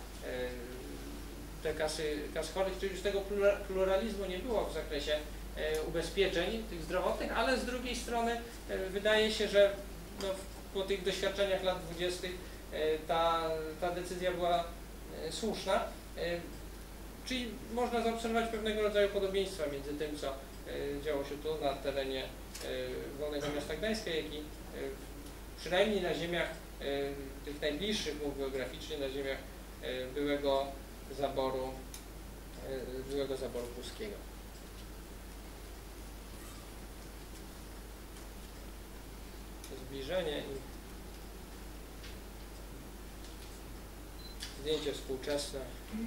te kas chorych, czyli już tego pluralizmu nie było w zakresie ubezpieczeń tych zdrowotnych, ale z drugiej strony wydaje się, że no, po tych doświadczeniach lat 20. ta decyzja była słuszna, czyli można zaobserwować pewnego rodzaju podobieństwa między tym, co działo się tu na terenie Wolnego Miasta Gdańska, jak i przynajmniej na ziemiach tych najbliższych geograficznie, na ziemiach byłego zaboru pruskiego. Zbliżenie i zdjęcie współczesne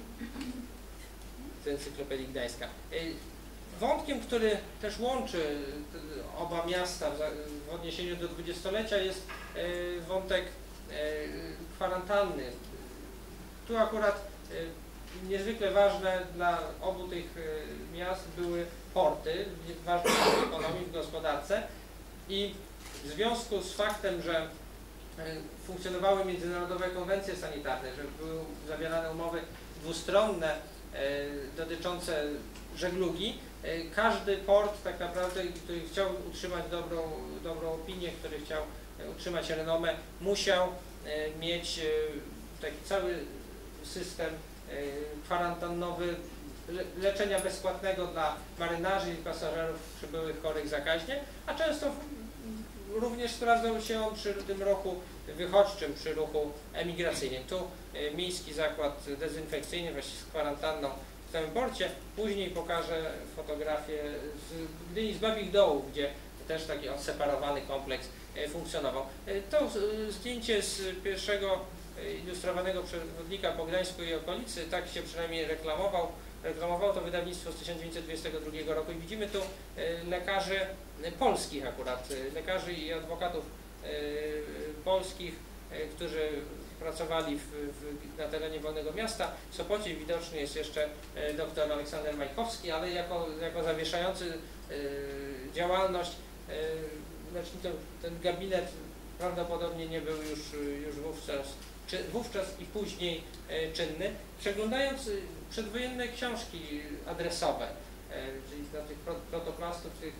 z Encyklopedii Gdańska. Wątkiem, który też łączy oba miasta w odniesieniu do dwudziestolecia, jest wątek kwarantanny. Tu akurat niezwykle ważne dla obu tych miast były porty, ważne w ekonomii, w gospodarce i w związku z faktem, że funkcjonowały międzynarodowe konwencje sanitarne, że były zawierane umowy dwustronne dotyczące żeglugi, każdy port tak naprawdę, który chciał utrzymać dobrą opinię, który chciał utrzymać renomę, musiał mieć taki cały system kwarantannowy, leczenia bezpłatnego dla marynarzy i pasażerów przybyłych chorych zakaźnie, a często również sprawdzał się on przy tym ruchu wychodźczym, przy ruchu emigracyjnym. Tu miejski zakład dezynfekcyjny właśnie z kwarantanną w całym porcie. Później pokażę fotografię z Gdyni, z Babich Dołów, gdzie też taki odseparowany kompleks funkcjonował. To zdjęcie z pierwszego ilustrowanego przewodnika po Gdańsku i okolicy, tak się przynajmniej reklamowało to wydawnictwo z 1922 roku i widzimy tu lekarzy polskich akurat, lekarzy i adwokatów polskich, którzy pracowali na terenie Wolnego Miasta. W Sopocie widoczny jest jeszcze dr Aleksander Majkowski, ale jako zawieszający działalność, znaczy ten gabinet prawdopodobnie nie był już wówczas i później czynny. Przeglądając przedwojenne książki adresowe, czyli dla tych protoplastów, tych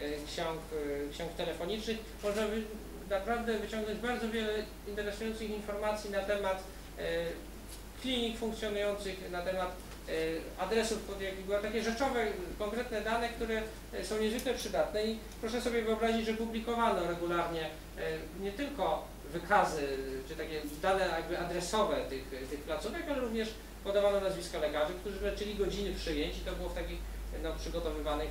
ksiąg telefonicznych, można naprawdę wyciągnąć bardzo wiele interesujących informacji na temat klinik funkcjonujących, na temat adresów, były takie rzeczowe, konkretne dane, które są niezwykle przydatne i proszę sobie wyobrazić, że publikowano regularnie nie tylko wykazy, czy takie dane jakby adresowe tych placówek, ale również podawano nazwiska lekarzy, którzy leczyli godziny przyjęć i to było w takich przygotowanych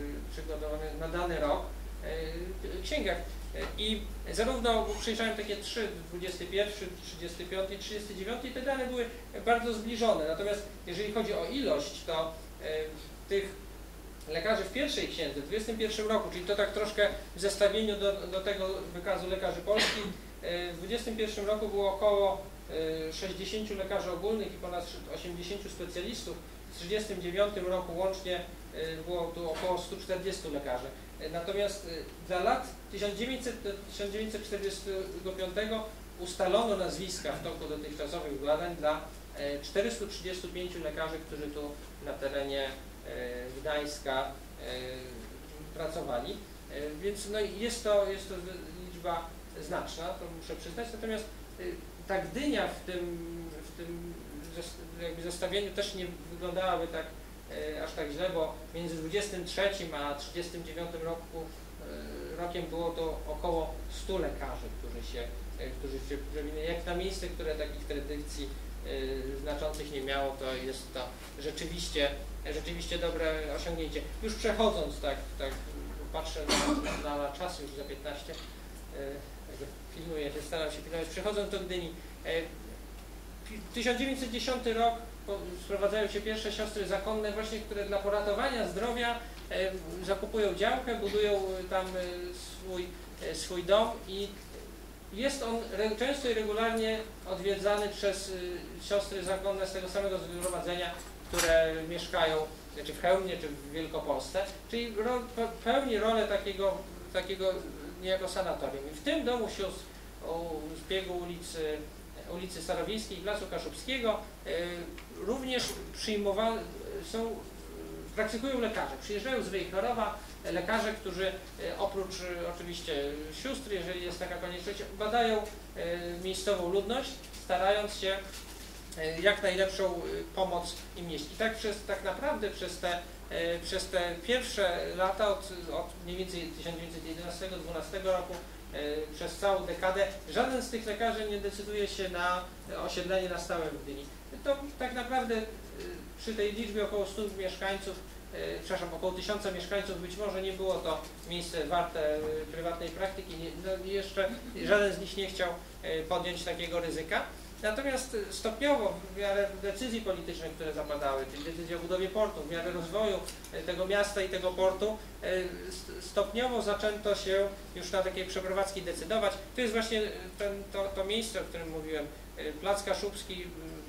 na dany rok księgach. I zarówno przejrzałem takie 3, 21, 35 i 39 i te dane były bardzo zbliżone. Natomiast jeżeli chodzi o ilość, to tych lekarzy w pierwszej księdze w 21 roku, czyli to tak troszkę w zestawieniu do tego wykazu lekarzy polskich, w 21 roku było około 60 lekarzy ogólnych i ponad 80 specjalistów. W 1939 roku łącznie było tu około 140 lekarzy. Natomiast dla lat 1900 do 1945 ustalono nazwiska w toku dotychczasowych badań dla 435 lekarzy, którzy tu na terenie Gdańska pracowali. Więc no, jest to liczba znaczna, to muszę przyznać. Natomiast ta Gdynia w tym jakby zestawieniu też nie wyglądałaby tak aż tak źle, bo między 23 a 39 rokiem było to około 100 lekarzy, którzy się przewinęli. Jak na miejsce, które takich tradycji znaczących nie miało, to jest to rzeczywiście dobre osiągnięcie. Już przechodząc, tak patrzę na czas, już za 15, filmuję się, staram się pilnować, przechodząc do Gdyni. 1910 rok sprowadzają się pierwsze siostry zakonne, właśnie, które dla poratowania zdrowia zakupują działkę, budują tam swój dom i jest on często i regularnie odwiedzany przez siostry zakonne z tego samego zgromadzenia, które mieszkają czy w Chełmie, czy w Wielkopolsce, czyli pełni rolę takiego niejako sanatorium. I w tym domu sióstr z biegu ulicy Starowiejskiej i Placu Kaszubskiego również praktykują lekarze. Przyjeżdżają z Wejherowa lekarze, którzy oprócz oczywiście sióstr, jeżeli jest taka konieczność, badają miejscową ludność, starając się jak najlepszą pomoc im nieść. I tak naprawdę przez te pierwsze lata, od mniej więcej 1911-12 roku, przez całą dekadę, żaden z tych lekarzy nie decyduje się na osiedlenie na stałe w Gdyni. To tak naprawdę przy tej liczbie około 100 mieszkańców, około 1000 mieszkańców, być może nie było to miejsce warte prywatnej praktyki, jeszcze żaden z nich nie chciał podjąć takiego ryzyka. Natomiast stopniowo, w miarę decyzji politycznych, które zapadały, czyli decyzji o budowie portu, w miarę rozwoju tego miasta i tego portu, stopniowo zaczęto się już na takiej przeprowadzki decydować. To jest właśnie to miejsce, o którym mówiłem, Plac Kaszubski,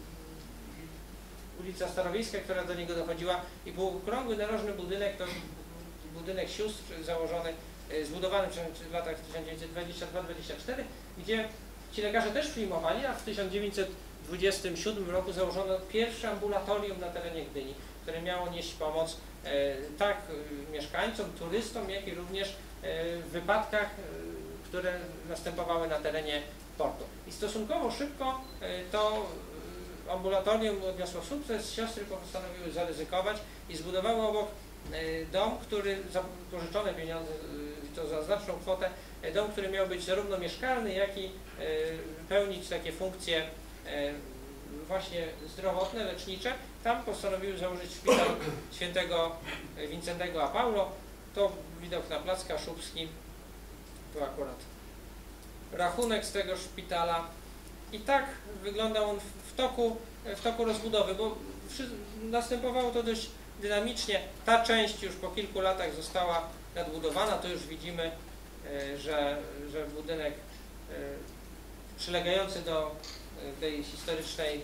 ulica Starowiejska, która do niego dochodziła, i był okrągły, narożny budynek, to budynek sióstr zbudowany w latach 1922-24, gdzie ci lekarze też przyjmowali, a w 1927 roku założono pierwsze ambulatorium na terenie Gdyni, które miało nieść pomoc tak mieszkańcom, turystom, jak i również w wypadkach, które następowały na terenie portu. I stosunkowo szybko to ambulatorium odniosło sukces, siostry postanowiły zaryzykować i zbudowały obok dom, który za pożyczone pieniądze, to za znaczną kwotę, dom, który miał być zarówno mieszkalny, jak i pełnić takie funkcje właśnie zdrowotne, lecznicze. Tam postanowiły założyć szpital świętego Wincentego a Paulo. To widok na Plac Kaszubski, tu akurat rachunek z tego szpitala. I tak wyglądał on w toku rozbudowy, bo następowało to dość dynamicznie. Ta część już po kilku latach została nadbudowana. To już widzimy, że budynek przylegający do tej historycznej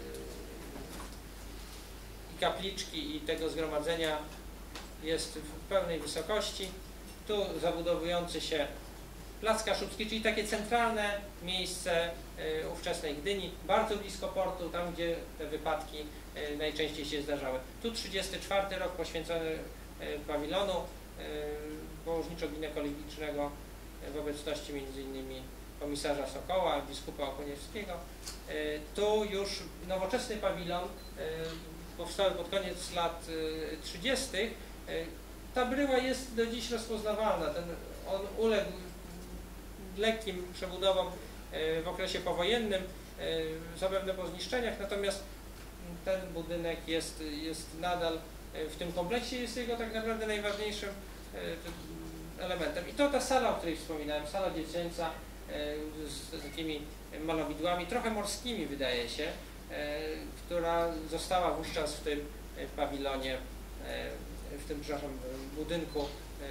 kapliczki i tego zgromadzenia jest w pełnej wysokości. Tu zabudowujący się Plac Kaszubski, czyli takie centralne miejsce ówczesnej Gdyni, bardzo blisko portu, tam gdzie te wypadki najczęściej się zdarzały. Tu 34 rok poświęcony pawilonu położniczo-ginekologicznego w obecności m.in. komisarza Sokoła, biskupa Okoniewskiego. Tu już nowoczesny pawilon powstały pod koniec lat 30. Ta bryła jest do dziś rozpoznawalna. On uległ lekkim przebudowom w okresie powojennym, zapewne po zniszczeniach, natomiast ten budynek jest nadal w tym kompleksie, jest jego tak naprawdę najważniejszym elementem. I to ta sala, o której wspominałem, sala dziecięca z takimi malowidłami, trochę morskimi wydaje się, która została wówczas w tym pawilonie przepraszam, budynku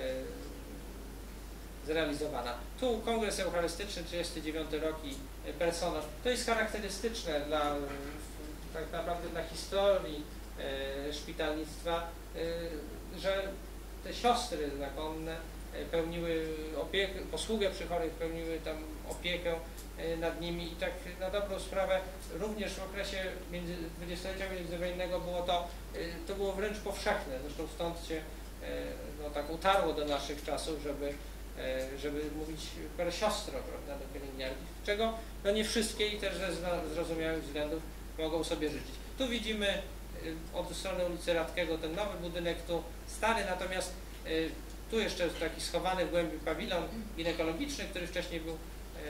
zrealizowana. Tu Kongres Eucharystyczny, 39 rok i personaż. To jest charakterystyczne dla, tak naprawdę dla historii szpitalnictwa, że te siostry zakonne pełniły opiekę, posługę przy chorych, pełniły tam opiekę nad nimi i tak na dobrą sprawę również w okresie dwudziestolecia międzywojennego było to było wręcz powszechne. Zresztą stąd się no, tak utarło do naszych czasów, żeby mówić per siostro, prawda, do pielęgniarki, czego no nie wszystkie i też ze zrozumiałych względów mogą sobie życzyć. Tu widzimy od strony ulicy Radkiego ten nowy budynek, tu stary, natomiast tu jeszcze taki schowany w głębi pawilon ginekologiczny, który wcześniej był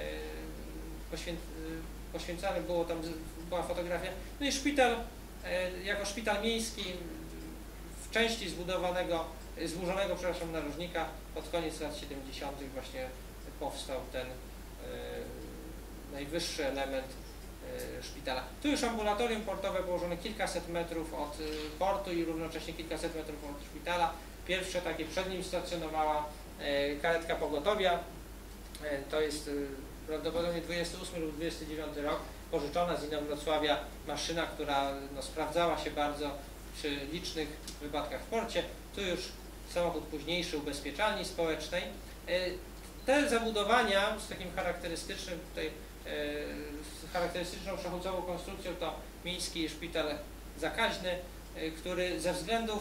poświęcany, była fotografia. No i szpital, jako szpital miejski w części zburzonego, przepraszam, narożnika pod koniec lat 70. właśnie powstał ten najwyższy element szpitala. Tu już ambulatorium portowe położone kilkaset metrów od portu i równocześnie kilkaset metrów od szpitala. Pierwsze takie przed nim stacjonowała karetka pogotowia. To jest prawdopodobnie 28 lub 29 rok, pożyczona z Inowrocławia maszyna, która no, sprawdzała się bardzo przy licznych wypadkach w porcie. Tu już samochód późniejszy ubezpieczalni społecznej. Te zabudowania z takim charakterystycznym tutaj z charakterystyczną przechodzową konstrukcją to miejski szpital zakaźny, który ze względów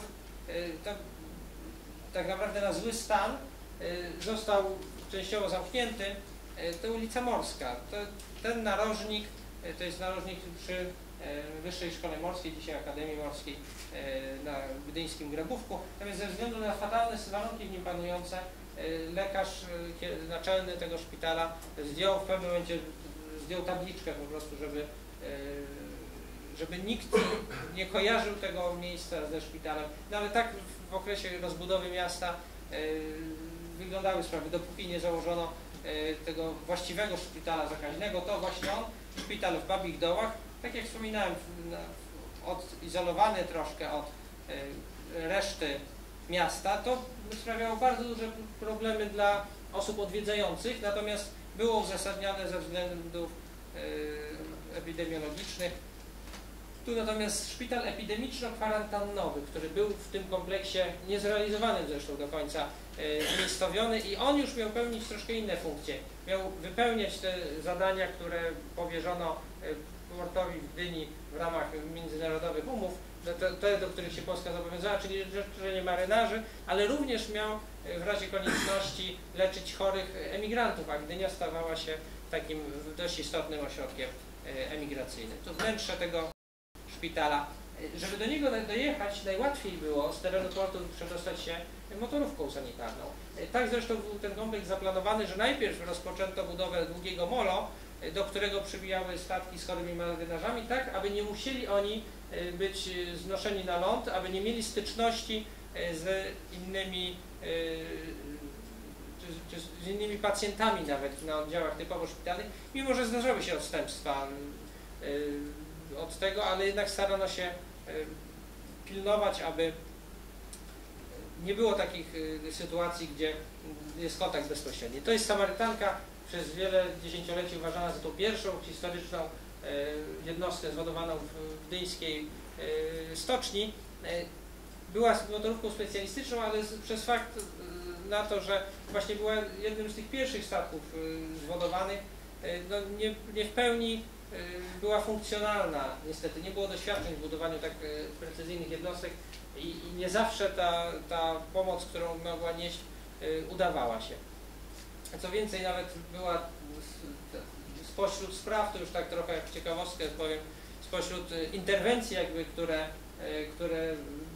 tak naprawdę na zły stan został częściowo zamknięty. To ulica Morska. Ten narożnik to jest narożnik przy Wyższej Szkole Morskiej, dzisiaj Akademii Morskiej na gdyńskim Grabówku. Natomiast ze względu na fatalne warunki w nim panujące, lekarz naczelny tego szpitala zdjął w pewnym momencie tabliczkę po prostu, żeby nikt nie kojarzył tego miejsca ze szpitalem. No ale tak w okresie rozbudowy miasta wyglądały sprawy, dopóki nie założono tego właściwego szpitala zakaźnego, to właśnie on, szpital w Babich Dołach, tak jak wspominałem, odizolowany troszkę od reszty miasta, to sprawiało bardzo duże problemy dla osób odwiedzających, natomiast było uzasadnione ze względów epidemiologicznych. Tu natomiast szpital epidemiczno-kwarantannowy, który był w tym kompleksie niezrealizowanym zresztą do końca umiejscowiony i on już miał pełnić troszkę inne funkcje. Miał wypełniać te zadania, które powierzono portowi w Gdyni w ramach międzynarodowych umów, te, do których się Polska zobowiązała, czyli leczenie marynarzy, ale również miał w razie konieczności leczyć chorych emigrantów, a Gdynia stawała się takim dość istotnym ośrodkiem emigracyjnym. To wnętrze tego szpitala. Żeby do niego dojechać, najłatwiej było z terenu portu przedostać się motorówką sanitarną. Tak zresztą był ten kompleks zaplanowany, że najpierw rozpoczęto budowę długiego molo, do którego przybijały statki z chorymi marynarzami, tak aby nie musieli oni być znoszeni na ląd, aby nie mieli styczności z innymi czy z innymi pacjentami nawet na oddziałach typowo szpitalnych, mimo że zdarzały się odstępstwa od tego, ale jednak starano się pilnować, aby nie było takich sytuacji, gdzie jest kontakt bezpośredni. To jest Samarytanka, przez wiele dziesięcioleci uważana za tą pierwszą historyczną jednostkę zwodowaną w gdyńskiej stoczni. Była motorówką specjalistyczną, ale przez fakt na to, że właśnie była jednym z tych pierwszych statków zwodowanych, no nie w pełni była funkcjonalna. Niestety nie było doświadczeń w budowaniu tak precyzyjnych jednostek i nie zawsze ta pomoc, którą mogła nieść, udawała się. Co więcej, nawet była spośród spraw, to już tak trochę jak ciekawostkę powiem, spośród interwencji jakby, które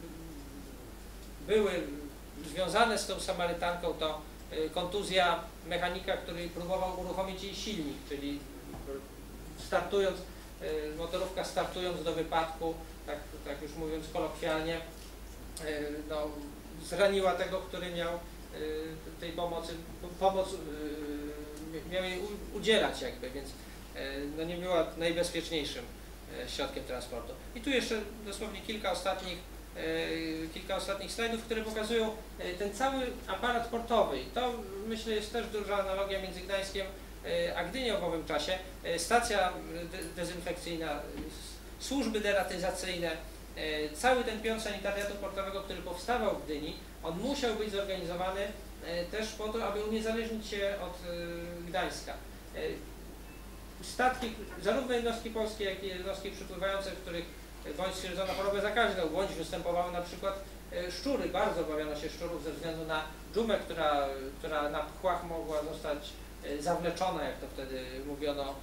były związane z tą Samarytanką, to kontuzja mechanika, który próbował uruchomić jej silnik, czyli startując, motorówka startując do wypadku, tak już mówiąc kolokwialnie, no, zraniła tego, który miał tej pomoc miał jej udzielać jakby, więc no nie była najbezpieczniejszym środkiem transportu. I tu jeszcze dosłownie kilka ostatnich kilka ostatnich slajdów, które pokazują ten cały aparat portowy. I to, myślę, jest też duża analogia między Gdańskiem a Gdynią w owym czasie. Stacja dezynfekcyjna, służby deratyzacyjne, cały ten pion sanitariatu portowego, który powstawał w Gdyni, on musiał być zorganizowany też po to, aby uniezależnić się od Gdańska. Statki, zarówno jednostki polskie, jak i jednostki przypływające, w których bądź stwierdzono chorobę zakaźną, bądź występowały na przykład szczury. Bardzo obawiano się szczurów ze względu na dżumę, która na pchłach mogła zostać zawleczona, jak to wtedy mówiono,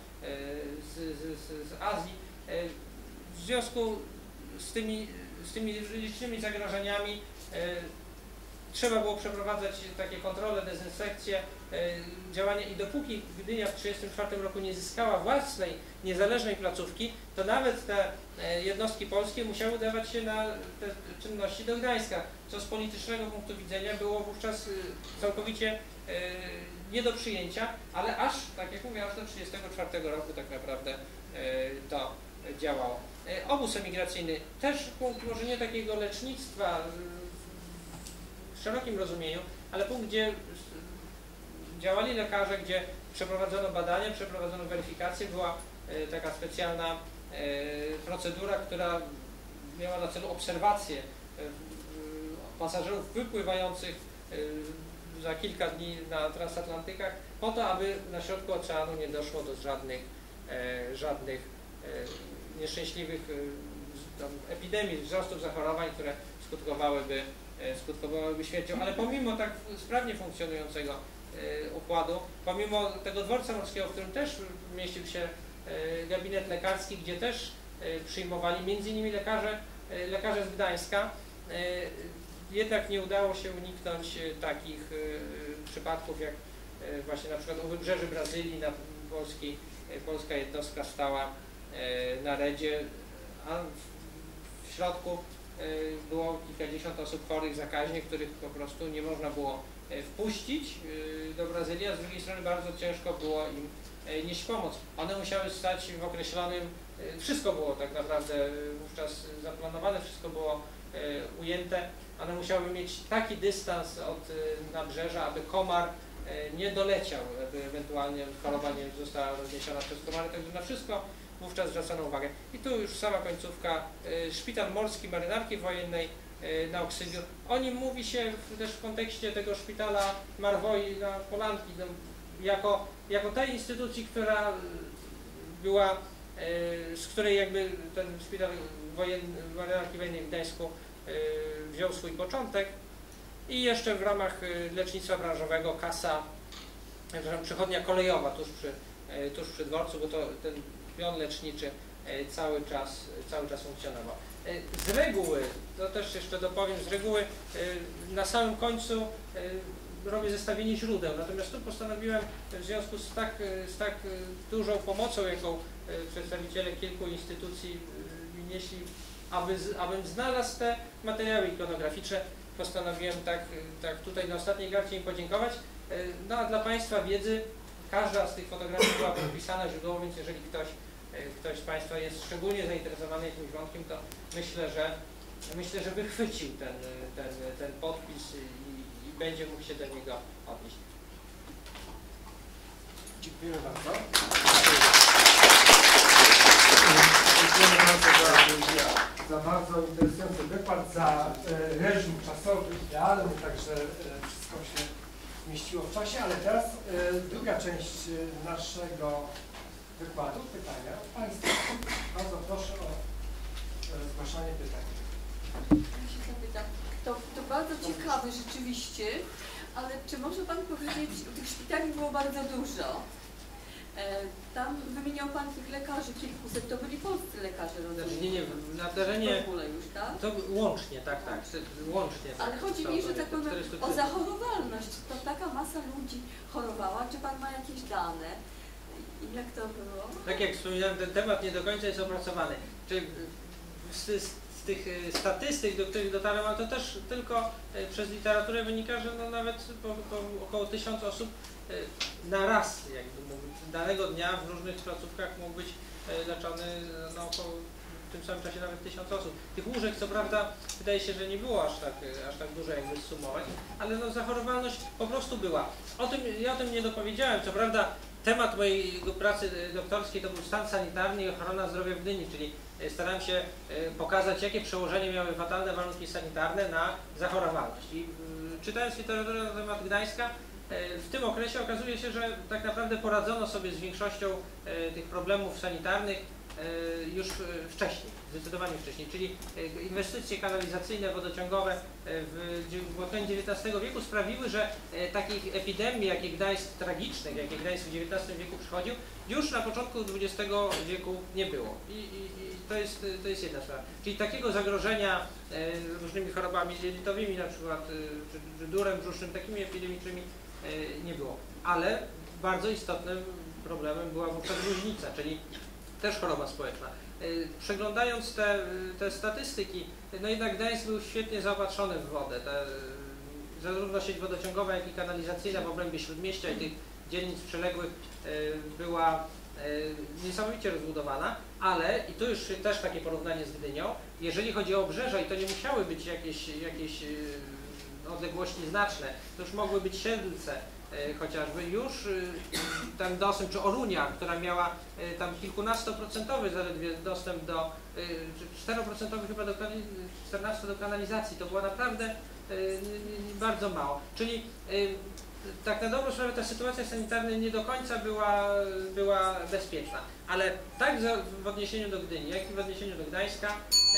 z Azji. W związku z tymi licznymi zagrożeniami trzeba było przeprowadzać takie kontrole, dezynfekcje, działania i dopóki Gdynia w 1934 roku nie zyskała własnej, niezależnej placówki, to nawet te jednostki polskie musiały udawać się na te czynności do Gdańska, co z politycznego punktu widzenia było wówczas całkowicie nie do przyjęcia, ale aż, tak jak mówię, aż do 1934 roku tak naprawdę to działało. Obóz emigracyjny, też punkt może nie takiego lecznictwa w szerokim rozumieniu, ale punkt, gdzie działali lekarze, gdzie przeprowadzono badania, przeprowadzono weryfikację, była taka specjalna procedura, która miała na celu obserwację pasażerów wypływających za kilka dni na transatlantykach, po to, aby na środku oceanu nie doszło do żadnych nieszczęśliwych epidemii, wzrostów zachorowań, które skutkowałyby śmiercią. Ale pomimo tak sprawnie funkcjonującego układu, pomimo tego dworca morskiego, w którym też mieścił się gabinet lekarski, gdzie też przyjmowali m.in. lekarze z Gdańska, jednak nie udało się uniknąć takich przypadków, jak właśnie na przykład u wybrzeży Brazylii polska jednostka stała na redzie, a w środku było kilkadziesiąt osób chorych zakaźnie, których po prostu nie można było wpuścić do Brazylii, a z drugiej strony bardzo ciężko było im nieść pomoc. One musiały stać w określonym, wszystko było tak naprawdę wówczas zaplanowane, wszystko było ujęte. One musiały mieć taki dystans od nabrzeża, aby komar nie doleciał, aby ewentualnie choroba nie została rozniesiona przez komary, także na wszystko wówczas zwracano uwagę. I tu już sama końcówka, szpital morski Marynarki Wojennej na Oksywiu. O nim mówi się też w kontekście tego szpitala Marwoi na Polanki, no, jako tej instytucji, która była, z której jakby ten szpital Marynarki Wojennej w Gdańsku wziął swój początek. I jeszcze w ramach lecznictwa branżowego kasa, przychodnia kolejowa tuż przy dworcu, bo to ten pion leczniczy cały czas funkcjonował. Z reguły, to też jeszcze dopowiem, z reguły na samym końcu robię zestawienie źródeł, natomiast tu postanowiłem w związku z tak dużą pomocą, jaką przedstawiciele kilku instytucji mi nieśli, abym znalazł te materiały ikonograficzne, postanowiłem tak tutaj na ostatniej karcie im podziękować. No a dla Państwa wiedzy, każda z tych fotografii była podpisana źródłowo, więc jeżeli ktoś z Państwa jest szczególnie zainteresowany jakimś wątkiem, to myślę, że wychwycił ten podpis i będzie mógł się do niego odnieść. Dziękuję bardzo. Dziękuję za bardzo interesujący wykład, za reżim czasowy idealny, także wszystko się mieściło w czasie, ale teraz druga część naszego wykładu, pytania od Państwa. Bardzo proszę o zgłaszanie pytań. Ja się zapytam, to bardzo ciekawe rzeczywiście, ale czy może Pan powiedzieć, tych szpitali było bardzo dużo. Tam wymieniał Pan tych lekarzy kilkuset, to byli polscy lekarze, rozumiem? Nie, na terenie... W ogóle już, tak? To łącznie, tak, łącznie. Ale chodzi mi, że tak powiem, o zachorowalność. To taka masa ludzi chorowała, czy Pan ma jakieś dane? I jak to było? Tak jak wspominałem, ten temat nie do końca jest opracowany. Czy z tych statystyk, do których dotarłem, ale to też tylko przez literaturę wynika, że no nawet po około 1000 osób na raz, jakby danego dnia w różnych placówkach mógł być leczony no około w tym samym czasie nawet 1000 osób. Tych łóżek co prawda wydaje się, że nie było aż tak dużo, jakby zsumować, ale no, zachorowalność po prostu była. Ja o tym nie dopowiedziałem, co prawda temat mojej pracy doktorskiej to był stan sanitarny i ochrona zdrowia w Gdyni, czyli starałem się pokazać, jakie przełożenie miały fatalne warunki sanitarne na zachorowalność. I czytając literaturę na temat Gdańska, w tym okresie okazuje się, że tak naprawdę poradzono sobie z większością tych problemów sanitarnych już wcześniej, zdecydowanie wcześniej, czyli inwestycje kanalizacyjne, wodociągowe w okolicach XIX wieku sprawiły, że takich epidemii, jakie Gdańsk tragicznych, jakie Gdańsk w XIX wieku przychodził, już na początku XX wieku nie było. I to jest jedna sprawa. Czyli takiego zagrożenia różnymi chorobami jelitowymi, na przykład czy durem brzusznym, takimi epidemicznymi nie było. Ale bardzo istotnym problemem była wówczas gruźlica, czyli też choroba społeczna. Przeglądając te statystyki, no jednak Gdańsk był świetnie zaopatrzony w wodę. Zarówno sieć wodociągowa, jak i kanalizacyjna w obrębie Śródmieścia i tych dzielnic przyległych była niesamowicie rozbudowana, ale, i tu już też takie porównanie z Gdynią, jeżeli chodzi o obrzeża, i to nie musiały być jakieś odległości znaczne, to już mogły być Siedlce, chociażby już ten dostęp, czy Orunia, która miała tam kilkunastoprocentowy zaledwie dostęp do, 4% chyba do 14 do kanalizacji, to było naprawdę bardzo mało. Czyli tak na dobrą sprawę ta sytuacja sanitarna nie do końca była bezpieczna, ale tak w odniesieniu do Gdyni, jak i w odniesieniu do Gdańska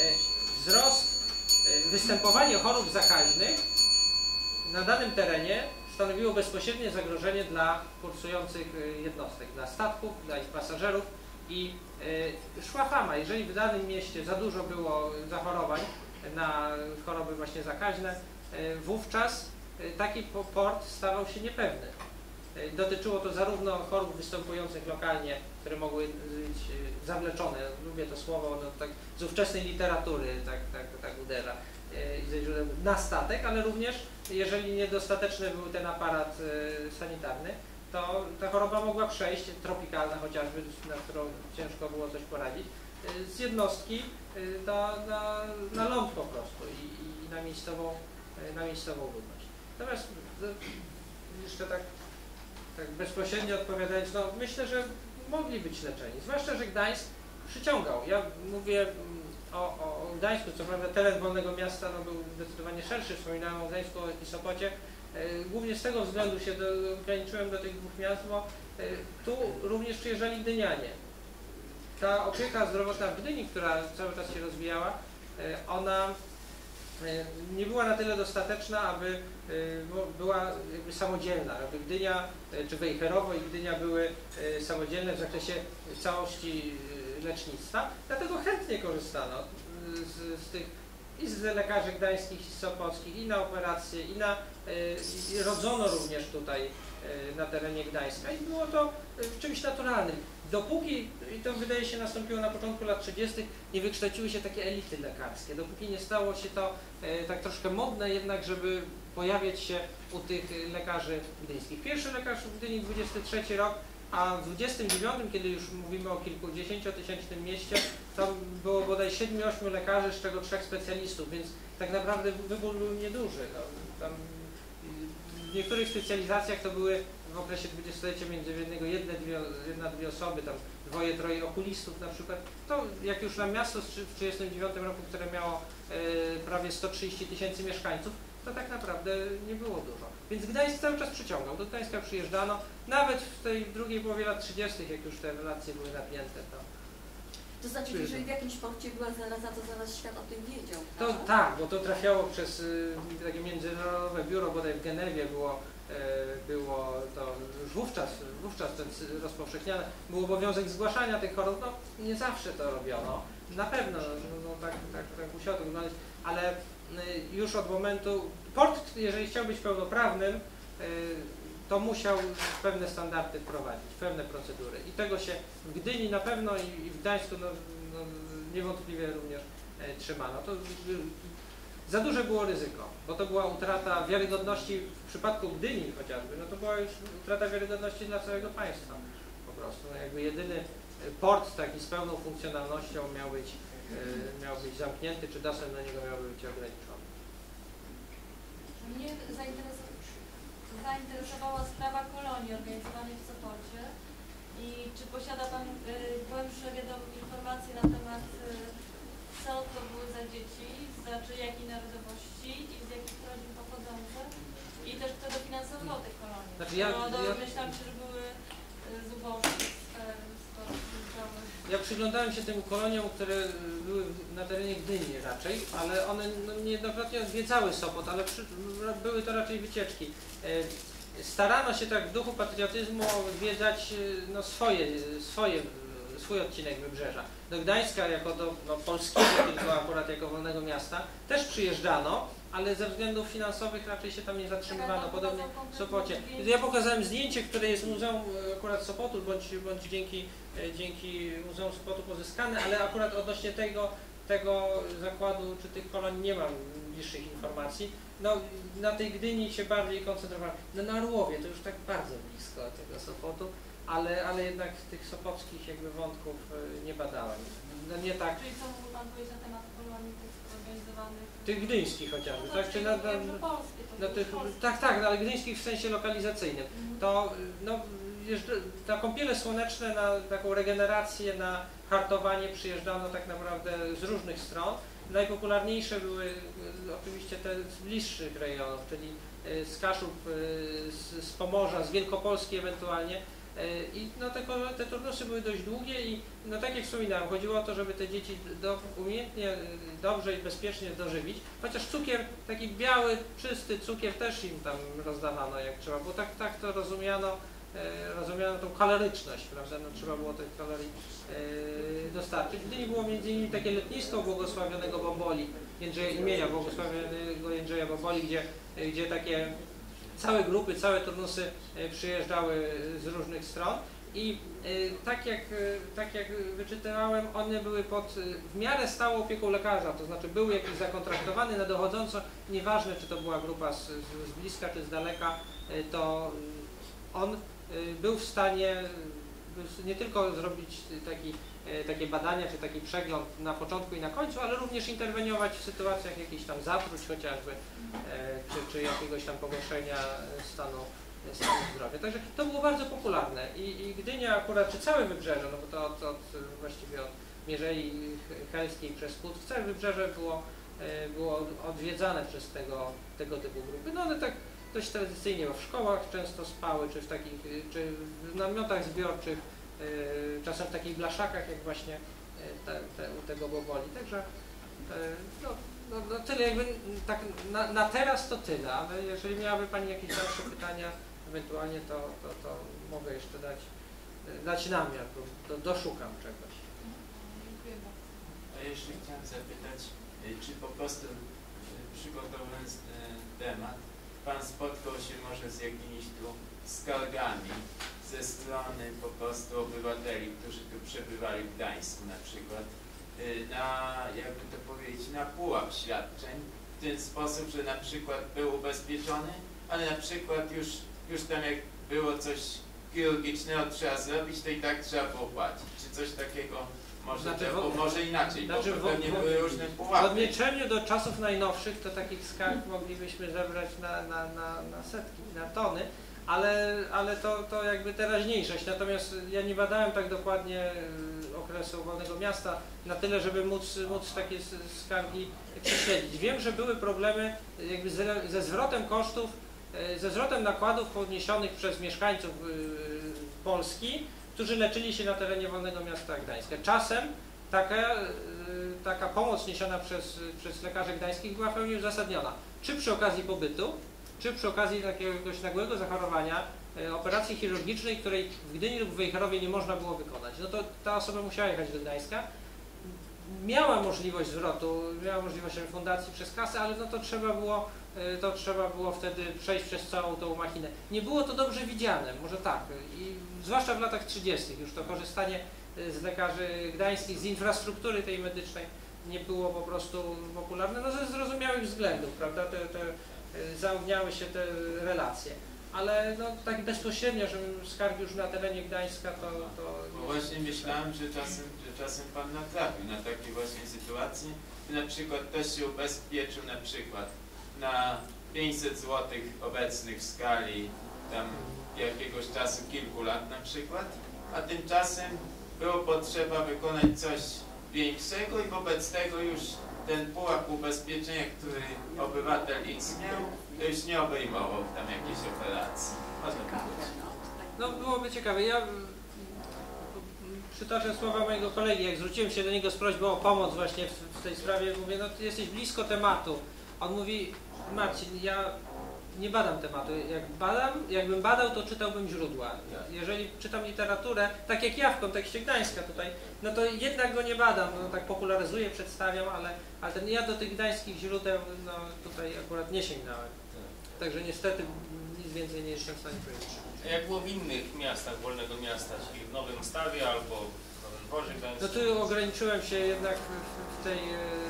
występowanie chorób zakaźnych na danym terenie stanowiło bezpośrednie zagrożenie dla kursujących jednostek, dla statków, dla ich pasażerów i szła fama. Jeżeli w danym mieście za dużo było zachorowań na choroby właśnie zakaźne, wówczas taki port stawał się niepewny. Dotyczyło to zarówno chorób występujących lokalnie, które mogły być zawleczone, lubię to słowo, no, tak, z ówczesnej literatury tak uderza, na statek, ale również jeżeli niedostateczny był ten aparat sanitarny, to ta choroba mogła przejść, tropikalna chociażby, na którą ciężko było coś poradzić, z jednostki na ląd po prostu i na miejscową ludność. Natomiast jeszcze tak bezpośrednio odpowiadając, no myślę, że mogli być leczeni, zwłaszcza, że Gdańsk przyciągał. Ja mówię o Gdańsku, co prawda teren Wolnego Miasta no, był zdecydowanie szerszy, wspominałem o Gdańsku i Sopocie. Głównie z tego względu się ograniczyłem do tych dwóch miast, bo tu również przyjeżdżali gdynianie. Ta opieka zdrowotna w Gdyni, która cały czas się rozwijała, ona nie była na tyle dostateczna, aby była jakby samodzielna, aby Gdynia, czy Wejherowo i Gdynia były samodzielne w zakresie całości lecznictwa. Dlatego chętnie korzystano z tych i z lekarzy gdańskich, i z sopockich, i na operacje, i rodzono również tutaj na terenie Gdańska i było to czymś naturalnym. Dopóki, i to wydaje się nastąpiło na początku lat 30., nie wykształciły się takie elity lekarskie, dopóki nie stało się to tak troszkę modne jednak, żeby pojawiać się u tych lekarzy gdyńskich. Pierwszy lekarz w Gdyni 23 rok, a w 29, kiedy już mówimy o kilkudziesięciotysięcznym mieście, tam było bodaj 7-8 lekarzy, z czego 3 specjalistów, więc tak naprawdę wybór był nieduży. No, tam w niektórych specjalizacjach to były w okresie dwudziestolecia międzywojennego jedna-dwie osoby, tam 2-3 okulistów na przykład. To jak już na miasto w 1939 roku, które miało prawie 130 000 mieszkańców, to tak naprawdę nie było dużo. Więc Gdańsk cały czas przyciągał. Do Gdańska przyjeżdżano, nawet w tej drugiej połowie lat 30., jak już te relacje były napięte. To znaczy, jeżeli w jakimś porcie była zaraza, to zaraz świat o tym wiedział. To tak, bo to trafiało przez takie międzynarodowe biuro, bodaj w Genewie było to już wówczas to rozpowszechniane, był obowiązek zgłaszania tych chorób. No nie zawsze to robiono. Na pewno tak musiało to wyglądać, ale już od momentu, port, jeżeli chciał być pełnoprawnym, to musiał pewne standardy wprowadzić, pewne procedury. I tego się w Gdyni na pewno i w Gdańsku niewątpliwie również trzymano. To za duże było ryzyko, bo to była utrata wiarygodności w przypadku Gdyni chociażby, no to była już utrata wiarygodności dla całego państwa po prostu. No jakby jedyny port taki z pełną funkcjonalnością miał być miał być zamknięty, czy dostęp do niego miał być ograniczony. Mnie zainteresowała sprawa kolonii organizowanej w Sopocie i czy posiada Pan głębsze informacje na temat co to były za dzieci, znaczy jakiej narodowości i z jakich rodzin pochodzące i też kto dofinansował te kolonie. Znaczy Domyślam się, że były z uboższych Ja przyglądałem się tym koloniom, które były na terenie Gdyni raczej, ale one niejednokrotnie odwiedzały Sopot, ale były to raczej wycieczki. Starano się tak w duchu patriotyzmu odwiedzać no, swój odcinek wybrzeża. Do Gdańska jako do polskiego, tylko akurat jako wolnego miasta, też przyjeżdżano, ale ze względów finansowych raczej się tam nie zatrzymywano, podobnie w Sopocie. Ja pokazałem zdjęcie, które jest w Muzeum akurat Sopotu, bądź dzięki Muzeum Sopotu pozyskane, ale akurat odnośnie tego zakładu czy tych kolonii nie mam bliższych informacji. No, na tej Gdyni się bardziej koncentrowałem. No, na Orłowie to już tak bardzo blisko tego Sopotu, ale jednak tych sopockich jakby wątków nie badałem. No, nie tak. Czyli co mógł Pan powiedzieć na temat kolonii tych organizowanych? Tych gdyńskich chociażby, No, tak? Czy tak, ale gdyńskich w sensie lokalizacyjnym. To no, na kąpiele słoneczne, na taką regenerację, na hartowanie przyjeżdżano tak naprawdę z różnych stron. Najpopularniejsze były oczywiście te z bliższych rejonów, czyli z Kaszub, z Pomorza, z Wielkopolski ewentualnie. I no, te turnusy były dość długie i no, tak jak wspominałem, chodziło o to, żeby te dzieci umiejętnie, dobrze i bezpiecznie dożywić, chociaż cukier, taki biały, czysty cukier też im tam rozdawano jak trzeba, bo tak to rozumiano tą kaloryczność, prawda, no, trzeba było tych kalorii dostarczyć. W Gdyni było m.in. takie letnisko błogosławionego Boboli, imienia błogosławionego Jędrzeja Boboli, gdzie takie całe grupy, całe turnusy przyjeżdżały z różnych stron i tak jak wyczytywałem, one były pod w miarę stałą opieką lekarza, to znaczy był jakiś zakontraktowany na dochodząco, nieważne czy to była grupa z bliska czy z daleka, to on był w stanie nie tylko zrobić takie badania czy taki przegląd na początku i na końcu, ale również interweniować w sytuacjach jakichś tam zatruć chociażby, czy jakiegoś tam pogorszenia stanu zdrowia. Także to było bardzo popularne i Gdynia akurat, czy całe wybrzeże, no bo to właściwie od Mierzei Helskiej przez Kut, całe wybrzeże było odwiedzane przez tego typu grupy. No one tak dość tradycyjnie w szkołach często spały, czy w namiotach zbiorczych, czasem w takich blaszakach, jak właśnie u tego Boboli. Także no tyle jakby, tak na teraz to tyle, ale jeżeli miałaby Pani jakieś dalsze pytania, ewentualnie to mogę jeszcze dać namiar, bo doszukam czegoś. A jeszcze chciałem zapytać, czy po prostu przygotowując temat, Pan spotkał się może z jakimiś tu skargami ze strony po prostu obywateli, którzy tu przebywali w Gdańsku na przykład, na, jakby to powiedzieć, na pułap świadczeń, w ten sposób, że na przykład był ubezpieczony, ale na przykład już tam jak było coś chirurgicznego trzeba zrobić, to i tak trzeba było płacić, czy coś takiego. Może inaczej, bo pewnie były różne pułapy. W odniesieniu do czasów najnowszych to takich skarg moglibyśmy zebrać na setki, na tony, ale to jakby teraźniejszość. Natomiast ja nie badałem tak dokładnie okresu Wolnego Miasta na tyle, żeby móc takie skargi prześledzić. Wiem, że były problemy jakby ze zwrotem kosztów, ze zwrotem nakładów podniesionych przez mieszkańców Polski, którzy leczyli się na terenie Wolnego Miasta Gdańska. Czasem taka pomoc niesiona przez lekarzy gdańskich była w pełni uzasadniona. Czy przy okazji pobytu, czy przy okazji jakiegoś nagłego zachorowania, operacji chirurgicznej, której w Gdyni lub w Wejherowie nie można było wykonać. No to ta osoba musiała jechać do Gdańska. Miała możliwość zwrotu, miała możliwość refundacji przez kasę, ale no to trzeba było wtedy przejść przez całą tą machinę. Nie było to dobrze widziane, może tak, i zwłaszcza w latach 30. już to korzystanie z lekarzy gdańskich, z infrastruktury tej medycznej nie było po prostu popularne, no ze zrozumiałych względów, prawda, zaogniały się te relacje. Ale no, tak bezpośrednio, żebym skarg już na terenie Gdańska, to bo właśnie myślałem, że czasem Pan natrafił na takie właśnie sytuacje, na przykład ktoś się ubezpieczył na przykład na 500 zł obecnych w skali tam jakiegoś czasu, kilku lat na przykład, a tymczasem było potrzeba wykonać coś większego i wobec tego już ten pułap ubezpieczenia, który obywatel X miał, to już nie obejmował tam jakiejś operacji. No byłoby ciekawe. Ja przytoczę słowa mojego kolegi, jak zwróciłem się do niego z prośbą o pomoc właśnie w tej sprawie, mówię, no ty jesteś blisko tematu. On mówi, Marcin, ja nie badam tematu. Jakbym badał, to czytałbym źródła. Jeżeli czytam literaturę, tak jak ja w kontekście Gdańska tutaj, no to jednak go nie badam, no tak popularyzuję, przedstawiam, ale ja do tych gdańskich źródeł, no tutaj akurat nie sięgnąłem. Także niestety nic więcej nie jestem w stanie powiedzieć. Jak było w innych miastach Wolnego Miasta, czyli w Nowym Stawie albo w Nowym Dworze Gdańskim? No tu ograniczyłem się jednak w tej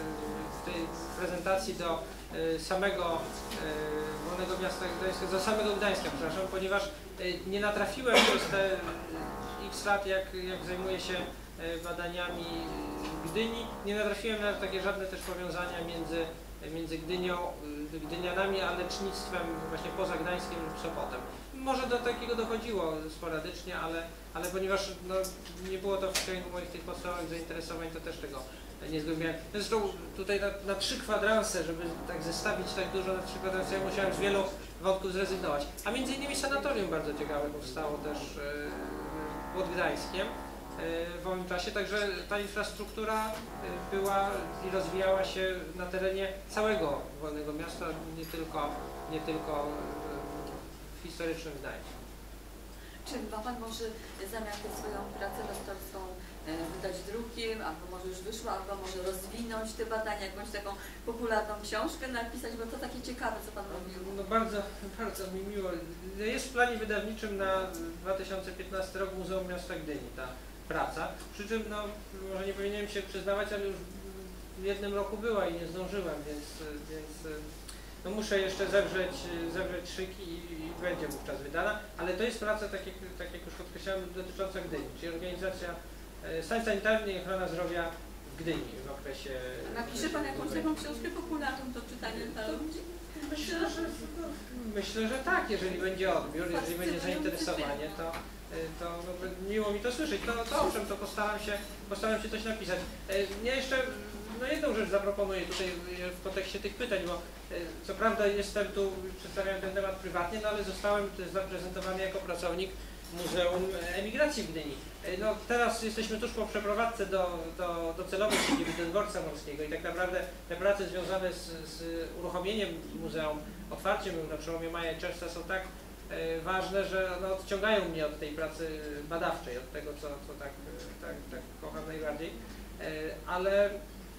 prezentacji do samego Wolnego Miasta Gdańska, do samego Gdańska, przepraszam, ponieważ nie natrafiłem przez te x lat, jak zajmuję się badaniami Gdyni, nie natrafiłem na takie żadne też powiązania między Gdynianami a lecznictwem właśnie poza Gdańskiem lub Sopotem. Może do takiego dochodziło sporadycznie, ale ponieważ no, nie było to w kręgu moich tych podstawowych zainteresowań, to też tego nie zgłębiałem. Zresztą tutaj na 3 kwadranse, żeby tak zestawić tak dużo na 3 kwadranse, ja musiałem z wielu wątków zrezygnować. A między innymi sanatorium bardzo ciekawe powstało też pod Gdańskiem w owym czasie, także ta infrastruktura była i rozwijała się na terenie całego Wolnego Miasta, nie tylko w historycznym Gdańsku. Czy ma Pan może zamiar tę swoją pracę doktorską wydać drukiem, albo może już wyszła, albo może rozwinąć te badania, jakąś taką popularną książkę napisać, bo to takie ciekawe, co Pan robił. No bardzo, bardzo mi miło. Jest w planie wydawniczym na 2015 rok Muzeum Miasta Gdyni ta praca, przy czym no, może nie powinienem się przyznawać, ale już w jednym roku była i nie zdążyłem, więc no muszę jeszcze zewrzeć szyki i będzie wówczas wydana, ale to jest praca, tak jak już podkreślałem, dotycząca Gdyni, czyli organizacja stan sanitarny i ochrona zdrowia w Gdyni w okresie... Napisze Pan jakąś taką książkę popularną do czytania dla ludzi? Myślę, że tak, jeżeli będzie odbiór, jeżeli będzie zainteresowanie, to miło mi to słyszeć. To owszem, to postaram się coś napisać. Ja jeszcze jedną rzecz zaproponuję tutaj w kontekście tych pytań, bo co prawda przedstawiałem ten temat prywatnie, no ale zostałem zaprezentowany jako pracownik Muzeum Emigracji w Gdyni. No, teraz jesteśmy tuż po przeprowadzce do celowej siedziby do Dworca Morskiego i tak naprawdę te prace związane z uruchomieniem muzeum, otwarciem na przełomie maja i czerwca są tak ważne, że no, odciągają mnie od tej pracy badawczej, od tego, co tak kocham najbardziej, ale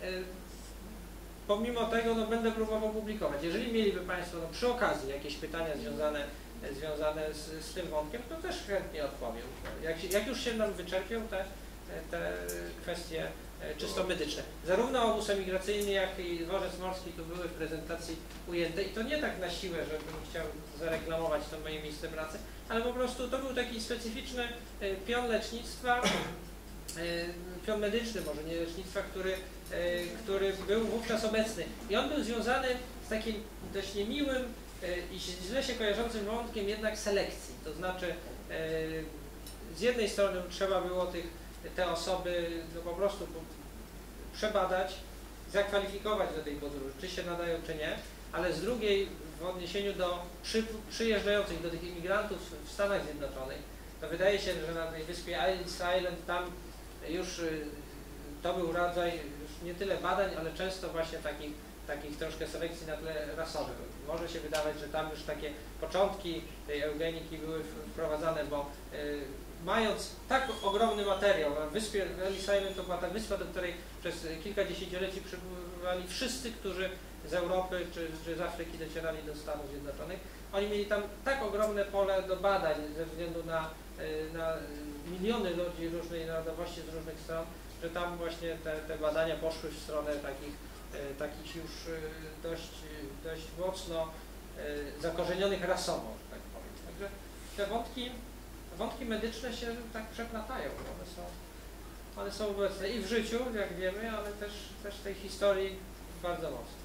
pomimo tego no, będę próbował publikować. Jeżeli mieliby Państwo no, przy okazji jakieś pytania związane z tym wątkiem, to też chętnie odpowiem. Jak już się nam wyczerpią te kwestie czysto medyczne. Zarówno obóz emigracyjny, jak i dworzec morski tu były w prezentacji ujęte i to nie tak na siłę, żebym chciał zareklamować to moje miejsce pracy, ale po prostu to był taki specyficzny pion lecznictwa, pion medyczny, może nie lecznictwa, który był wówczas obecny. I on był związany z takim dość niemiłym i źle się kojarzącym wątkiem jednak selekcji. To znaczy z jednej strony trzeba było te osoby no, po prostu przebadać, zakwalifikować do tej podróży, czy się nadają, czy nie, ale z drugiej w odniesieniu do przyjeżdżających, do tych imigrantów w Stanach Zjednoczonych, to wydaje się, że na tej wyspie Ellis Island tam już to był rodzaj już nie tyle badań, ale często właśnie takich troszkę selekcji na tle rasowym. Może się wydawać, że tam już takie początki tej eugeniki były wprowadzane, bo mając tak ogromny materiał, na wyspie Ellis Island to była ta wyspa, do której przez kilka dziesięcioleci przybywali wszyscy, którzy z Europy czy z Afryki docierali do Stanów Zjednoczonych. Oni mieli tam tak ogromne pole do badań ze względu na miliony ludzi różnej narodowości z różnych stron, że tam właśnie te badania poszły w stronę takich już dość mocno zakorzenionych rasowo, że tak powiem. Także te wątki medyczne się tak przeplatają. one są obecne i w życiu, jak wiemy, ale też w tej historii bardzo mocno.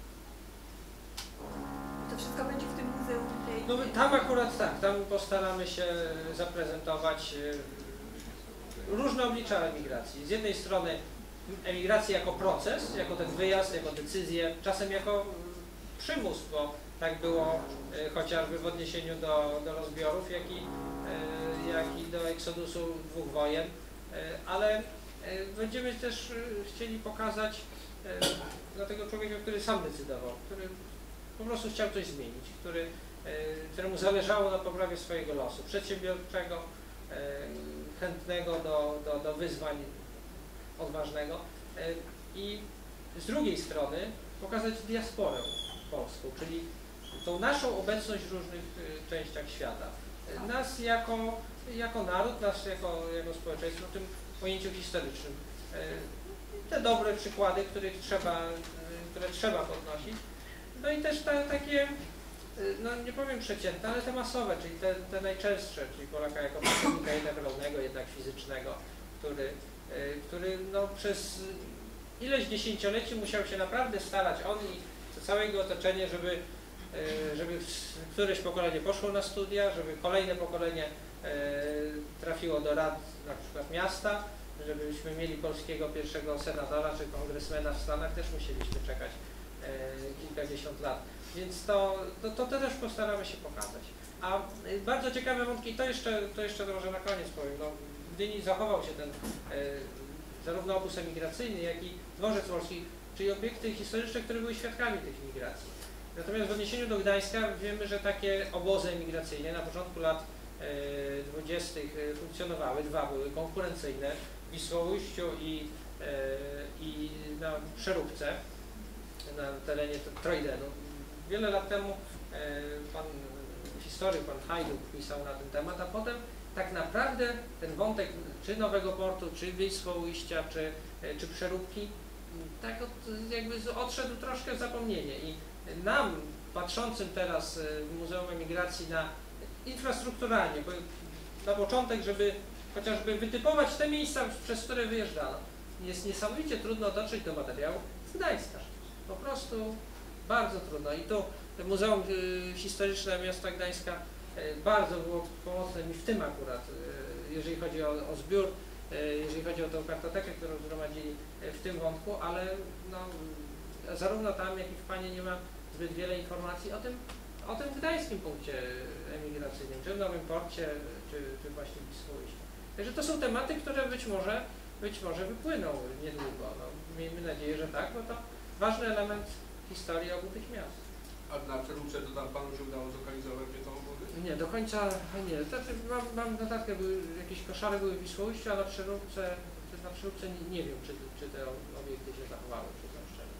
To wszystko będzie w tym muzeum tej... No tam akurat tak, tam postaramy się zaprezentować różne oblicza emigracji. Z jednej strony emigracji jako proces, jako ten wyjazd, jako decyzję, czasem jako przymus, bo tak było chociażby w odniesieniu do rozbiorów, jak i do eksodusu 2 wojen, ale będziemy też chcieli pokazać dla tego człowieka, który sam decydował, który po prostu chciał coś zmienić, któremu zależało na poprawie swojego losu, przedsiębiorczego, chętnego do wyzwań, odważnego. I z drugiej strony pokazać diasporę polską, czyli tą naszą obecność w różnych częściach świata. Nas jako naród, nas jako społeczeństwo w tym pojęciu historycznym. Te dobre przykłady, które trzeba podnosić. No i też takie, no nie powiem przeciętne, ale te masowe, czyli te najczęstsze, czyli Polaka jako pracownika jednak rolnego, jednak fizycznego, który no przez ileś dziesięcioleci musiał się naprawdę starać, on i to całe jego otoczenie, żeby któreś pokolenie poszło na studia, żeby kolejne pokolenie trafiło do rad na przykład miasta, żebyśmy mieli polskiego pierwszego senatora czy kongresmena w Stanach, też musieliśmy czekać kilkadziesiąt lat. Więc to też postaramy się pokazać. A bardzo ciekawe wątki, to jeszcze może na koniec powiem, no, w Gdyni zachował się ten zarówno obóz emigracyjny, jak i dworzec wolski, czyli obiekty historyczne, które były świadkami tych migracji. Natomiast w odniesieniu do Gdańska wiemy, że takie obozy emigracyjne na początku lat 20. funkcjonowały, 2 były konkurencyjne w Wisłoujściu i na Przeróbce, na terenie Trojdenu. Wiele lat temu pan historyk, pan Hajduk pisał na ten temat, a potem tak naprawdę ten wątek czy Nowego Portu, czy Wisłoujścia, czy Przeróbki tak jakby odszedł troszkę w zapomnienie i nam, patrzącym teraz w Muzeum Emigracji na infrastrukturalnie, bo na początek, żeby chociażby wytypować te miejsca, przez które wyjeżdżano, jest niesamowicie trudno dotrzeć do materiału z Gdańska. Po prostu bardzo trudno. I tu Muzeum Historyczne Miasta Gdańska bardzo było pomocne mi w tym akurat, jeżeli chodzi o zbiór, jeżeli chodzi o tę kartotekę, którą zgromadzili w tym wątku, ale no, zarówno tam, jak i w Panie nie ma zbyt wiele informacji o tym gdańskim punkcie emigracyjnym, czy w Nowym Porcie, czy właśnie w Wisłoujściu. Także to są tematy, które być może wypłyną niedługo. No, miejmy nadzieję, że tak, bo to ważny element historii obu tych miast. A na Przeróbce to tam Panu się udało zlokalizować, gdzie to obozy? Nie, do końca nie. Znaczy, mam notatkę, jakieś koszary były w Wisłoujściu, a na Przeróbce nie wiem, czy te obiekty się zachowały, przyznam szczerze.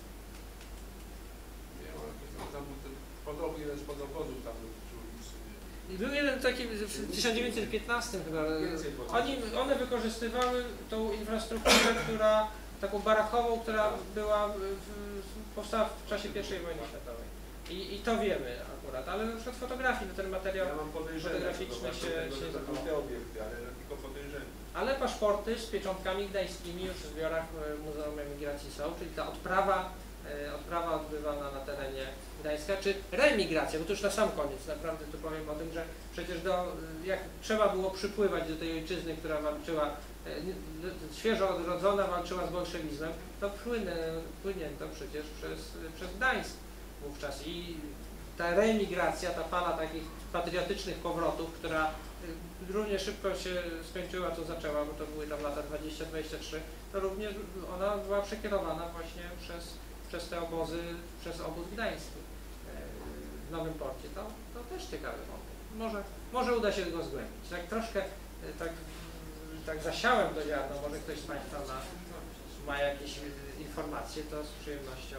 Nie, ale tam był ten podobny jeden z podobozów tam był przy ulicy. I był jeden taki w 1915 chyba. One wykorzystywały tą infrastrukturę, taką barakową, która powstała w czasie I wojny światowej. I to wiemy akurat, ale na przykład fotografii, ten materiał fotograficzny się zachował. Te obiekty, ale tylko podejrzenie. Ale paszporty z pieczątkami gdańskimi już w zbiorach Muzeum Emigracji są, czyli ta odprawa odbywana na terenie Gdańska, czy reemigracja, bo to już na sam koniec naprawdę tu powiem o tym, że przecież jak trzeba było przypływać do tej ojczyzny, która walczyła, świeżo odrodzona, walczyła z bolszewizmem, to płynięto przecież przez Gdańsk wówczas i ta reemigracja, ta fala takich patriotycznych powrotów, która równie szybko się skończyła, co zaczęła, bo to były tam lata 20-23, to również ona była przekierowana właśnie przez te obozy, przez obóz gdański w Nowym Porcie. To też ciekawy wątek. Może uda się go zgłębić. Tak troszkę tak zasiałem do ziarna, może ktoś z Państwa ma jakieś informacje, to z przyjemnością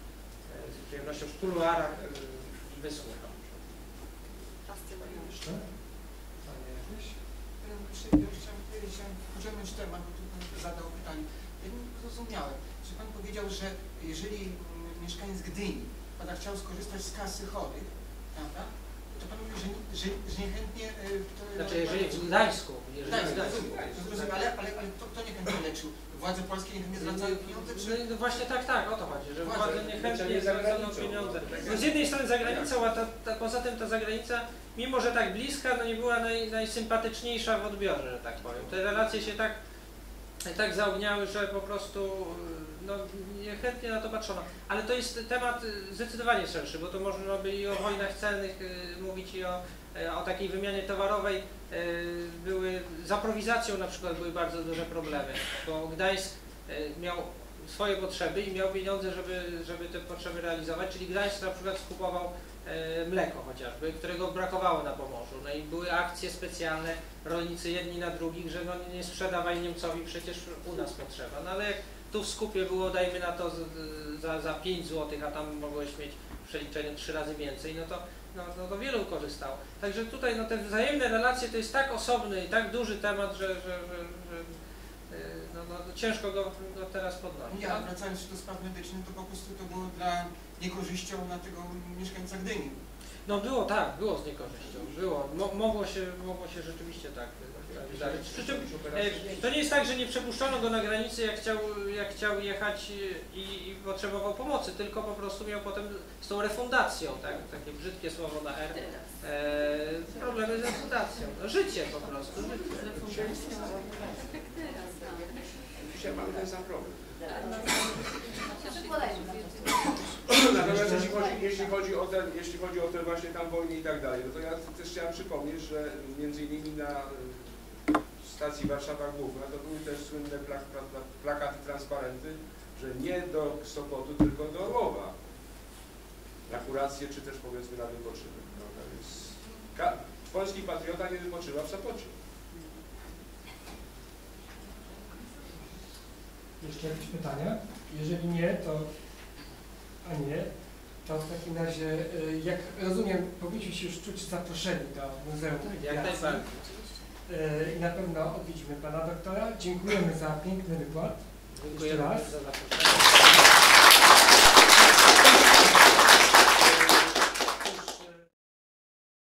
w kuluarach wysłucham. Fascynujące. Chciałem pociągnąć temat, bo tu Pan zadał pytanie. Ja nie zrozumiałem, że Pan powiedział, że jeżeli mieszkaniec Gdyni chciał skorzystać z kasy chorych, prawda, to pan mówi, że niechętnie... Znaczy, jeżeli w Gdańsku, Rozumiem, ale kto niechętnie leczył? Władze polskie niechętnie zwracały pieniądze? Czy... No właśnie tak, o to chodzi, że władze niechętnie zwracają pieniądze. No z jednej strony zagranicą, a poza tym ta zagranica, mimo że tak bliska, no nie była najsympatyczniejsza w odbiorze, że tak powiem. Te relacje się tak zaogniały, że po prostu no, niechętnie na to patrzono. Ale to jest temat zdecydowanie szerszy, bo to można by i o wojnach celnych mówić, i o takiej wymianie towarowej. Z aprowizacją na przykład były bardzo duże problemy, bo Gdańsk miał swoje potrzeby i miał pieniądze, żeby te potrzeby realizować, czyli Gdańsk na przykład skupował mleko chociażby, którego brakowało na Pomorzu. No i były akcje specjalne, rolnicy jedni na drugich, że no nie sprzedawaj Niemcowi, przecież u nas potrzeba. No ale jak tu w skupie było, dajmy na to za 5 zł, a tam mogłeś mieć w przeliczeniu 3 razy więcej, no to wielu korzystało. Także tutaj no, te wzajemne relacje to jest tak osobny i tak duży temat, że ciężko go teraz podnosić. Nie, ale wracając do spraw medycznych, to po prostu to było dla niekorzyścią na tego mieszkańca Gdyni. No było z niekorzyścią, mogło się rzeczywiście tak wydarzyć. Przy czym to nie jest tak, że nie przepuszczono go na granicy, jak chciał jechać i potrzebował pomocy, tylko po prostu miał potem z tą refundacją, tak, takie brzydkie słowo na R, problemy z refundacją. No, życie po prostu, życie. Dzisiaj mamy ten sam problem. Przykładajmy. Natomiast jeśli chodzi o te właśnie tam wojny i tak dalej, no to ja też chciałem przypomnieć, że między innymi na stacji Warszawa Główna to były też słynne plakaty, transparenty, że nie do Sopotu, tylko do Orłowa. Na kurację, czy też powiedzmy na wypoczynek. No, więc polski patriota nie wypoczywa w Sopocie. Jeszcze jakieś pytania? Jeżeli nie, to w takim razie, jak rozumiem, powinniśmy się już czuć zaproszeni do Muzeum Jak Migracji. najbardziej. I na pewno odwiedzimy pana doktora. Dziękujemy za piękny wykład. Dziękuję Jeszcze raz. za zaproszenie.